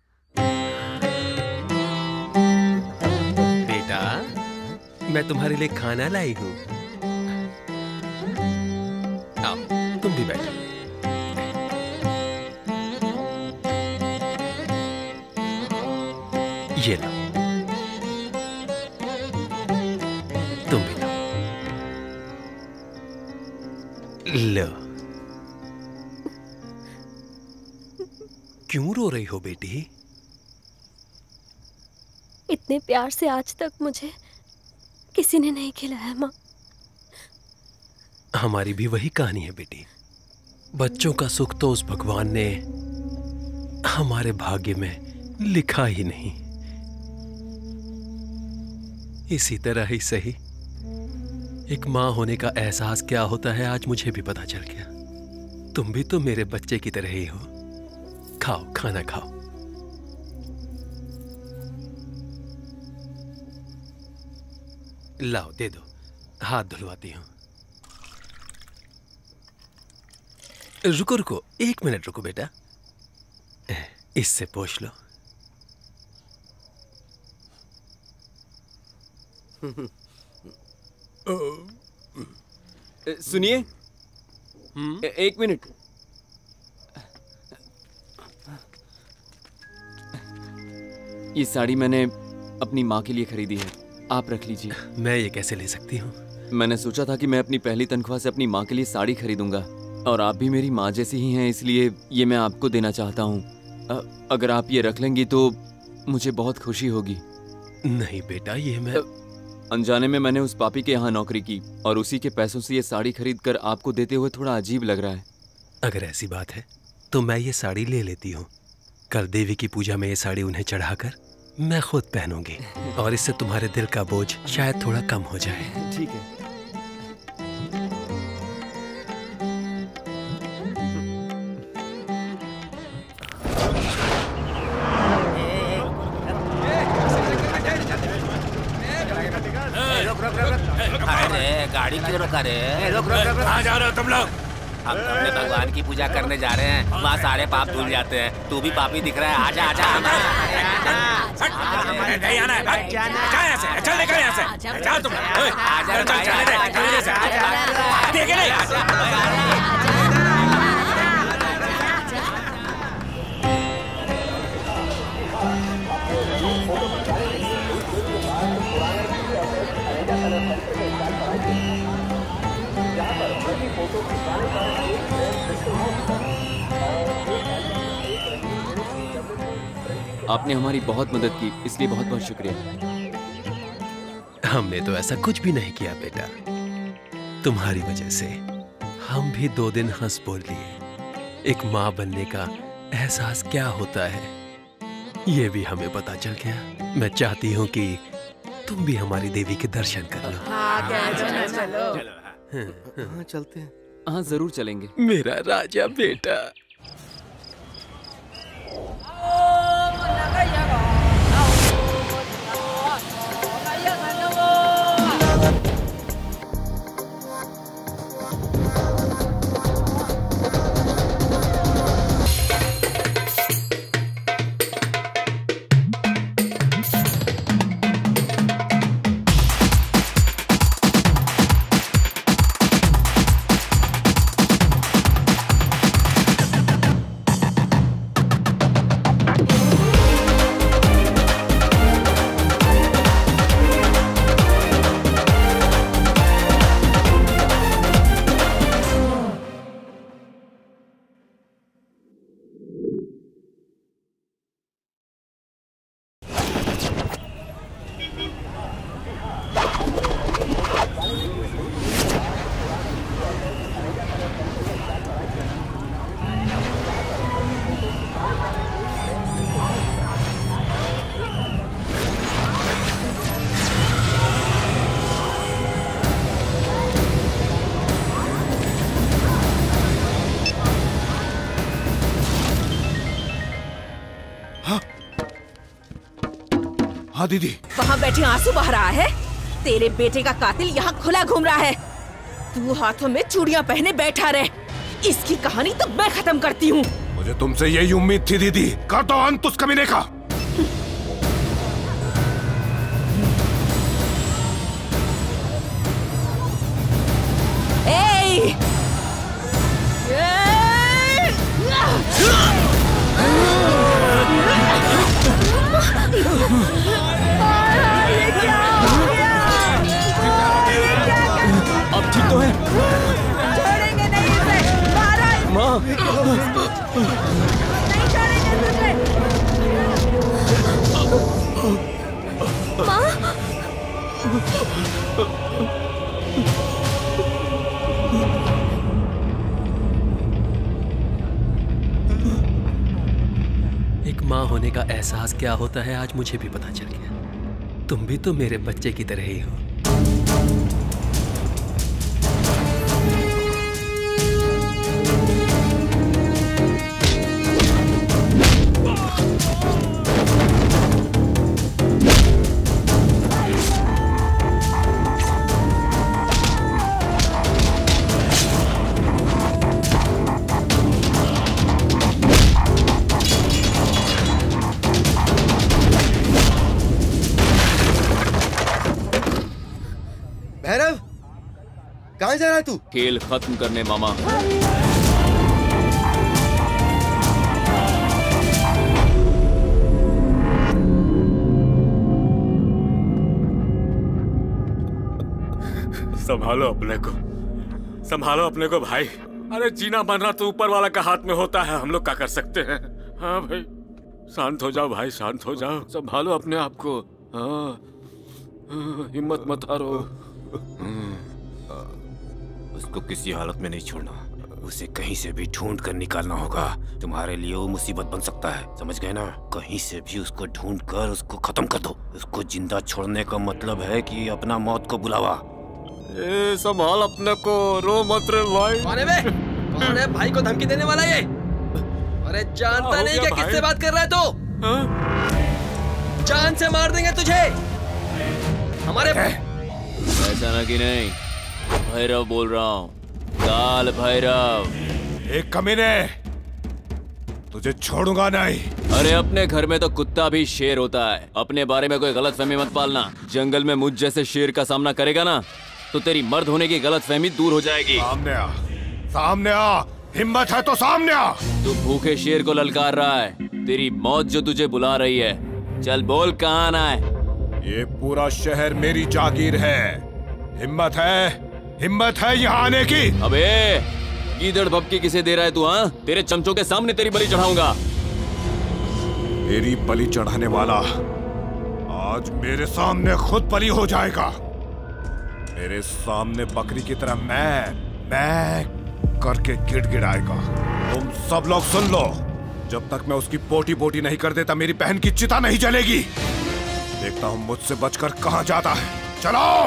बेटा, मैं तुम्हारे लिए खाना लाई हूँ। आओ, तुम भी बैठो। ये लो, तुम भी लो। लो। क्यों रो रही हो बेटी? इतने प्यार से आज तक मुझे किसी ने नहीं खिलाया माँ। हमारी भी वही कहानी है बेटी। बच्चों का सुख तो उस भगवान ने हमारे भाग्य में लिखा ही नहीं। इसी तरह ही सही, एक माँ होने का एहसास क्या होता है आज मुझे भी पता चल गया। तुम भी तो मेरे बच्चे की तरह ही हो। खाओ, खाना खाओ। लाओ, दे दो, हाथ धुलवाती हूं। रुको रुको, एक मिनट रुको बेटा, इससे पोंछ लो। सुनिए, ए- एक मिनट। ये साड़ी मैंने अपनी माँ के लिए खरीदी है, आप रख लीजिए। मैं ये कैसे ले सकती हूँ? मैंने सोचा था कि मैं अपनी पहली तनख्वाह से अपनी माँ के लिए साड़ी खरीदूंगा, और आप भी मेरी माँ जैसी ही हैं, इसलिए ये मैं आपको देना चाहता हूँ। अ- अगर आप ये रख लेंगी तो मुझे बहुत खुशी होगी। नहीं बेटा, ये मैं अनजाने में मैंने उस पापी के यहाँ नौकरी की, और उसी के पैसों से ये साड़ी खरीद कर आपको देते हुए थोड़ा अजीब लग रहा है। अगर ऐसी बात है तो मैं ये साड़ी ले लेती हूँ। कल देवी की पूजा में ये साड़ी उन्हें चढ़ाकर मैं खुद पहनूंगी, और इससे तुम्हारे दिल का बोझ शायद थोड़ा कम हो जाए। ठीक है। अरे गाड़ी क्यों रोका रे? रुक रुक रुक, कहाँ जा रहे हो तुम लोग? हम तो अपने भगवान की पूजा करने जा रहे हैं, वहाँ सारे पाप धुल जाते हैं। तू भी पापी दिख रहा है, आजा आजा। नहीं आना है, भाग। जा यहाँ से, चल निकल यहाँ से, जाओ तुम। ओए, चल चल चल दे, चल दे से। देखे नहीं? आपने हमारी बहुत मदद की, इसलिए बहुत बहुत शुक्रिया। हमने तो ऐसा कुछ भी नहीं किया बेटा। तुम्हारी वजह से हम भी दो दिन हंस बोल लिए। एक माँ बनने का एहसास क्या होता है ये भी हमें पता चल गया। मैं चाहती हूँ कि तुम भी हमारी देवी के दर्शन कर लो। हाँ, चलो चलो। हाँ, चलते हैं। हाँ, जरूर चलेंगे। मेरा राजा बेटा। हाँ दीदी। वहाँ बैठे आंसू बह रहा है। तेरे बेटे का कातिल यहाँ खुला घूम रहा है। तू हाथों में चूड़ियाँ पहने बैठा रहे। इसकी कहानी तो मैं खत्म करती हूँ। मुझे तुमसे यही उम्मीद थी दीदी। कर दो अंत उस कमीने का। ए! अब ठीक तो है? छोड़ेंगे नहीं इसे। मारा इसे। माँ। नहीं छोड़ेंगे तुझे। माँ। एक माँ होने का एहसास क्या होता है आज मुझे भी पता चल गया। तुम भी तो मेरे बच्चे की तरह ही हो। कहाँ जा रहा है तू? खेल खत्म करने मामा। संभालो अपने को, संभालो अपने को भाई। अरे जीना मरना तो ऊपर वाला का हाथ में होता है, हम लोग क्या कर सकते हैं। हाँ भाई शांत हो जाओ भाई, शांत हो जाओ, संभालो अपने आप को। हाँ, हाँ, हिम्मत मत हारो। उसको किसी हालत में नहीं छोड़ना, उसे कहीं से भी ढूंढ कर निकालना होगा। तुम्हारे लिए वो मुसीबत बन सकता है, समझ गए ना? कहीं से भी उसको ढूंढ कर उसको खत्म कर दो। उसको जिंदा छोड़ने का मतलब है कि अपना मौत को बुलावा। ए, संभाल अपने को, रो मत रे भाई। कौन है बे? कौन है भाई को धमकी देने वाला ये? अरे जानता नहीं क्या किससे बात कर रहा है तू? जान से मार देंगे तुझे। हमारे ऐसा ना कि नहीं, भैरव बोल रहा हूँ, काल भैरव। एक कमीने, तुझे छोड़ूंगा नहीं। अरे अपने घर में तो कुत्ता भी शेर होता है, अपने बारे में कोई गलतफहमी मत पालना। जंगल में मुझ जैसे शेर का सामना करेगा ना तो तेरी मर्द होने की गलतफहमी दूर हो जाएगी। सामने आ, सामने आ, हिम्मत है तो सामने आ। तू भूखे शेर को ललकार रहा है, तेरी मौत जो तुझे बुला रही है। चल बोल कहाँ आना है। ये पूरा शहर मेरी जागीर है। हिम्मत है, हिम्मत है यहाँ आने की। अबे गीदड़ भपकी किसे दे रहा है तू? हाँ, तेरे चमचों के सामने तेरी बलि चढ़ाऊंगा। तेरी बलि चढ़ाने वाला आज मेरे सामने खुद बलि हो जाएगा। मेरे सामने बकरी की तरह मैं मैं करके गिड़गिड़ाएगा। तुम सब लोग सुन लो, जब तक मैं उसकी पोटी पोटी नहीं कर देता मेरी बहन की चिता नहीं जलेगी। देखता हूँ मुझसे बचकर कहाँ जाता है। चलो।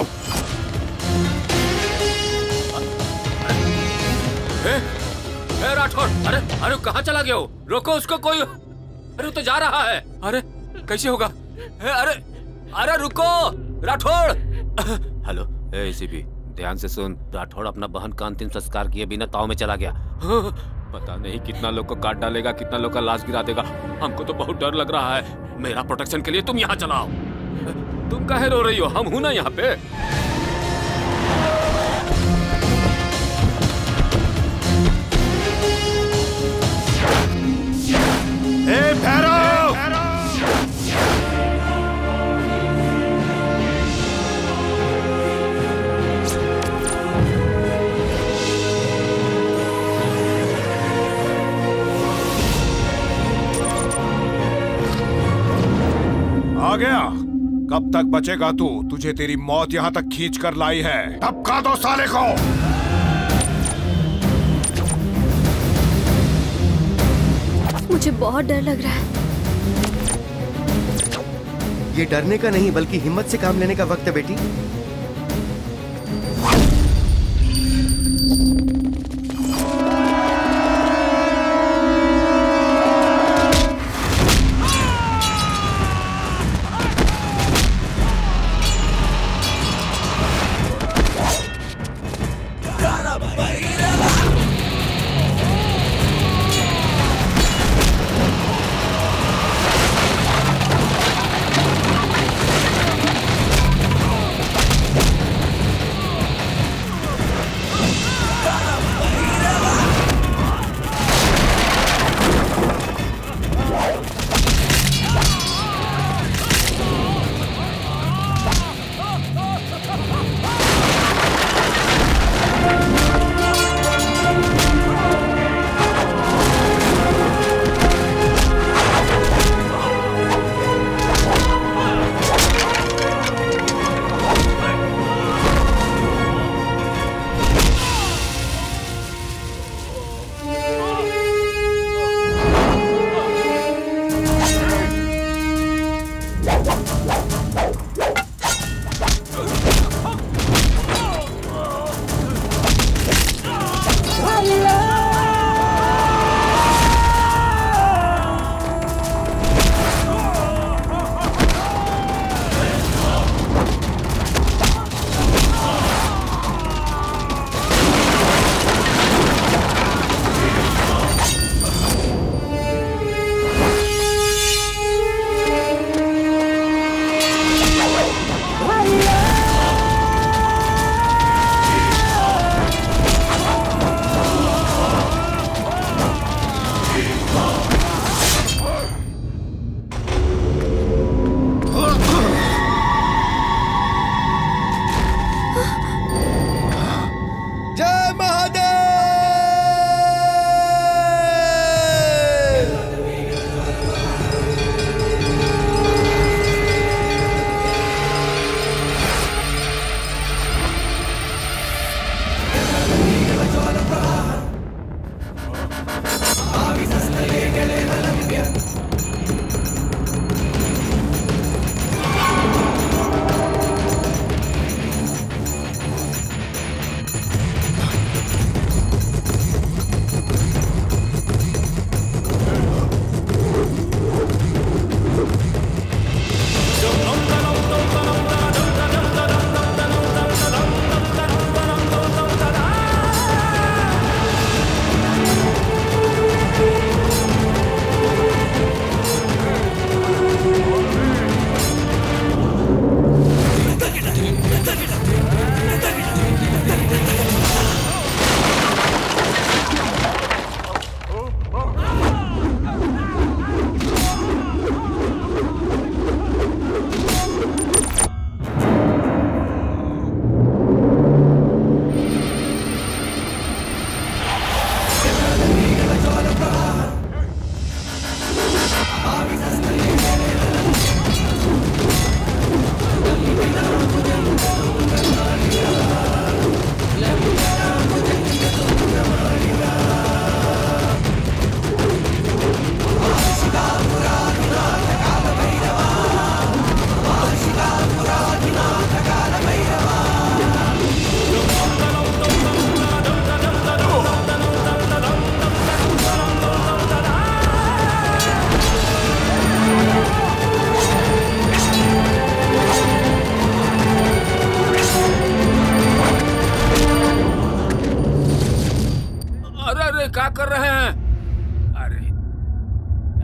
ए, ए राठौर, अरे अरे कहाँ चला गया हो? रोको उसको कोई। अरे तो जा रहा है। अरे कैसे होगा? ए, अरे अरे रुको राठौर। हेलो एसीपी, ध्यान से सुन। राठौड़ अपना बहन का अंतिम संस्कार किए बिना ताव में चला गया। पता नहीं कितना लोग को काट डालेगा, कितना लोग का लाश गिरा देगा। हमको तो बहुत डर लग रहा है। मेरा प्रोटेक्शन के लिए तुम यहाँ चलाओ। तुम काहे रो रही हो? हम हूं ना यहाँ पे। ए भैरव! आ गया? कब तक बचेगा तू? तुझे तेरी मौत यहाँ तक खींच कर लाई है। टपका दो साले को। मुझे बहुत डर लग रहा है। ये डरने का नहीं बल्कि हिम्मत से काम लेने का वक्त है बेटी।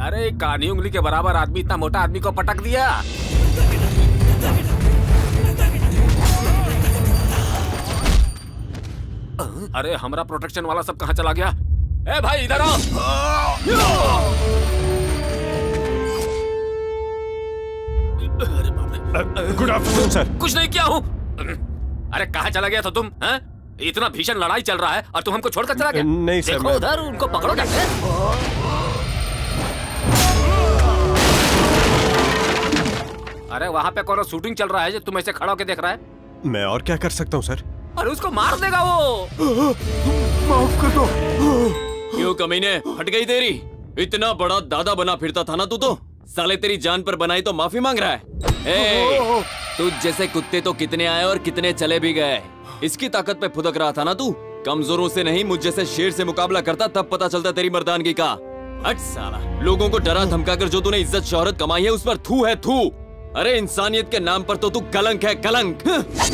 अरे कानी उंगली के बराबर आदमी इतना मोटा आदमी को पटक दिया। अरे हमारा प्रोटेक्शन वाला सब कहाँ चला गया? ए भाई इधर आओ। Good afternoon sir. कुछ नहीं किया हूँ। अरे कहाँ चला गया था तुम? हैं? इतना भीषण लड़ाई चल रहा है और तुम हमको छोड़कर चला गया? नहीं सर। देखो उधर उनको पकड़ो जाके। अरे वहाँ पे कौन शूटिंग चल रहा है जो तुम ऐसे खड़ा होकर देख रहा है? मैं और क्या कर सकता हूँ सर? अरे उसको मार देगा वो। माफ कर दो। क्यों कमीने, हट गई तेरी? इतना बड़ा दादा बना फिरता था ना तू तो। साले तेरी जान पर बनाई तो माफी मांग रहा है। ए, तू जैसे कुत्ते तो कितने आए और कितने चले भी गए। इसकी ताकत पे फुदक रहा था ना तू। कमजोरों से नहीं, मुझ जैसे शेर से मुकाबला करता तब पता चलता तेरी मर्दानगी का। हट साला, लोगों को डरा धमका कर जो तूने इज्जत शोहरत कमाई है उस पर थू है थू। अरे इंसानियत के नाम पर तो तू कलंक है, कलंक।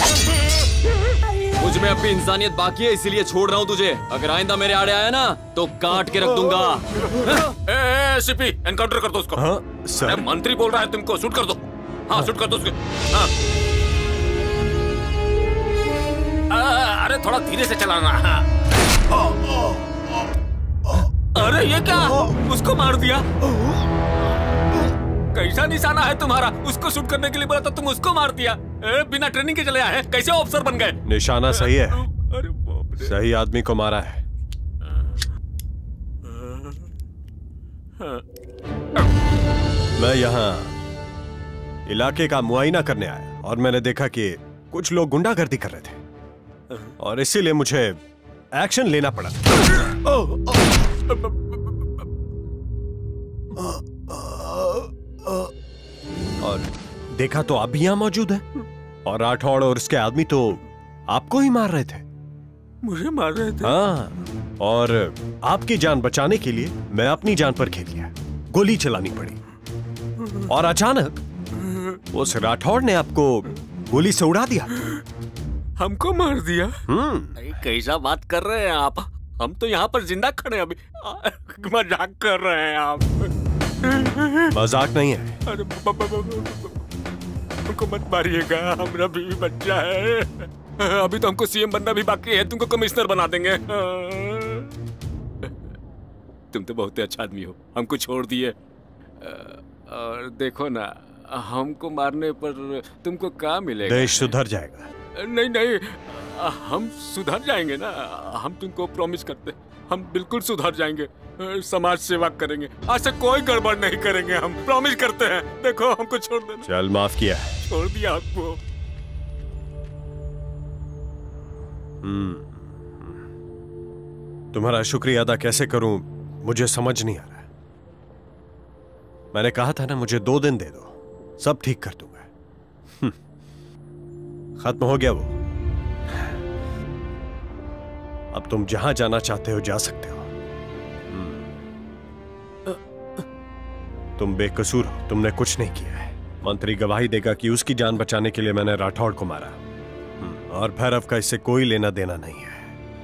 मुझ में अब भी इंसानियत बाकी है, इसीलिए छोड़ रहा हूँ तुझे। अगर आइंदा मेरे आड़े आया ना तो काट के रख दूंगा। ए, ए, सीपी, एनकाउंटर कर दो उसको। हाँ, सर। अरे मंत्री बोल रहा है तुमको, शूट कर दो। हाँ, शूट कर दो उसको। हाँ। आ, अरे थोड़ा धीरे से चलाना। हाँ। अरे ये क्या? उसको मार दिया। कैसा निशाना है तुम्हारा? उसको शूट करने के लिए बोला तो तुम उसको मार दिया। ए, बिना ट्रेनिंग के चले आए, कैसे ऑफिसर बन गए? निशाना सही है। सही आदमी को मारा है। मैं यहाँ इलाके का मुआयना करने आया और मैंने देखा कि कुछ लोग गुंडागर्दी कर रहे थे और इसीलिए मुझे एक्शन लेना पड़ा। और देखा तो आप भी यहां मौजूद हैं और राठौड़ और उसके आदमी तो आपको ही मार रहे थे। मुझे मार रहे थे? हाँ, और आपकी जान बचाने के लिए मैं अपनी जान पर खेल लिया। गोली चलानी पड़ी और अचानक उस राठौड़ ने आपको गोली से उड़ा दिया। हमको मार दिया? हम्म। अरे कैसा बात कर रहे हैं आप? हम तो यहाँ पर जिंदा खड़े हैं अभी। मजाक कर रहे हैं आप। मजाक नहीं है। अरे हमको मत मारिएगा, हमारा बीवी बच्चा है। अभी तो हमको सीएम बनना भी बाकी है, तुमको कमिश्नर बना देंगे। तुम तो बहुत ही अच्छा आदमी हो, हमको छोड़ दिए। और देखो ना, हमको मारने पर तुमको क्या मिलेगा? देश सुधर जाएगा। नहीं नहीं, हम सुधर जाएंगे ना। हम तुमको प्रॉमिस करते, हम बिल्कुल सुधर जाएंगे, समाज सेवा करेंगे, आज से कोई गड़बड़ नहीं करेंगे, हम प्रॉमिस करते हैं। देखो हमको छोड़ देना। चल, माफ किया। छोड़ दिया आपको। हम्म। तुम्हारा शुक्रिया अदा कैसे करूं मुझे समझ नहीं आ रहा। मैंने कहा था ना, मुझे दो दिन दे दो, सब ठीक कर दूंगा। खत्म हो गया वो। अब तुम जहां जाना चाहते हो जा सकते हो। तुम बेकसूर हो, तुमने कुछ नहीं किया है। मंत्री गवाही देगा कि उसकी जान बचाने के लिए मैंने राठौड़ को मारा और भैरव का इससे कोई लेना देना नहीं है।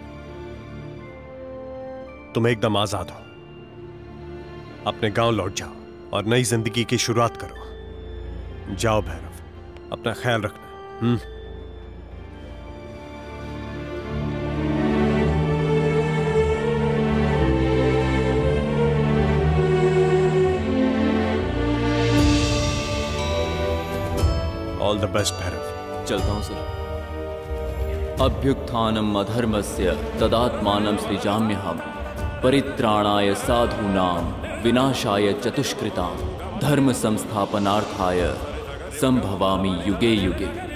तुम एकदम आजाद हो। अपने गांव लौट जाओ और नई जिंदगी की शुरुआत करो। जाओ भैरव, अपना ख्याल रखना। हम्म। All the best Bhairav. चलता हूं सर। अभ्युत्थानम अधर्मस्य तदात्मानं सृजाम्यहम् परित्राणाय साधूनां विनाशाय चतुष्कृतां धर्म संस्थापनार्थाय संभवामि युगे युगे।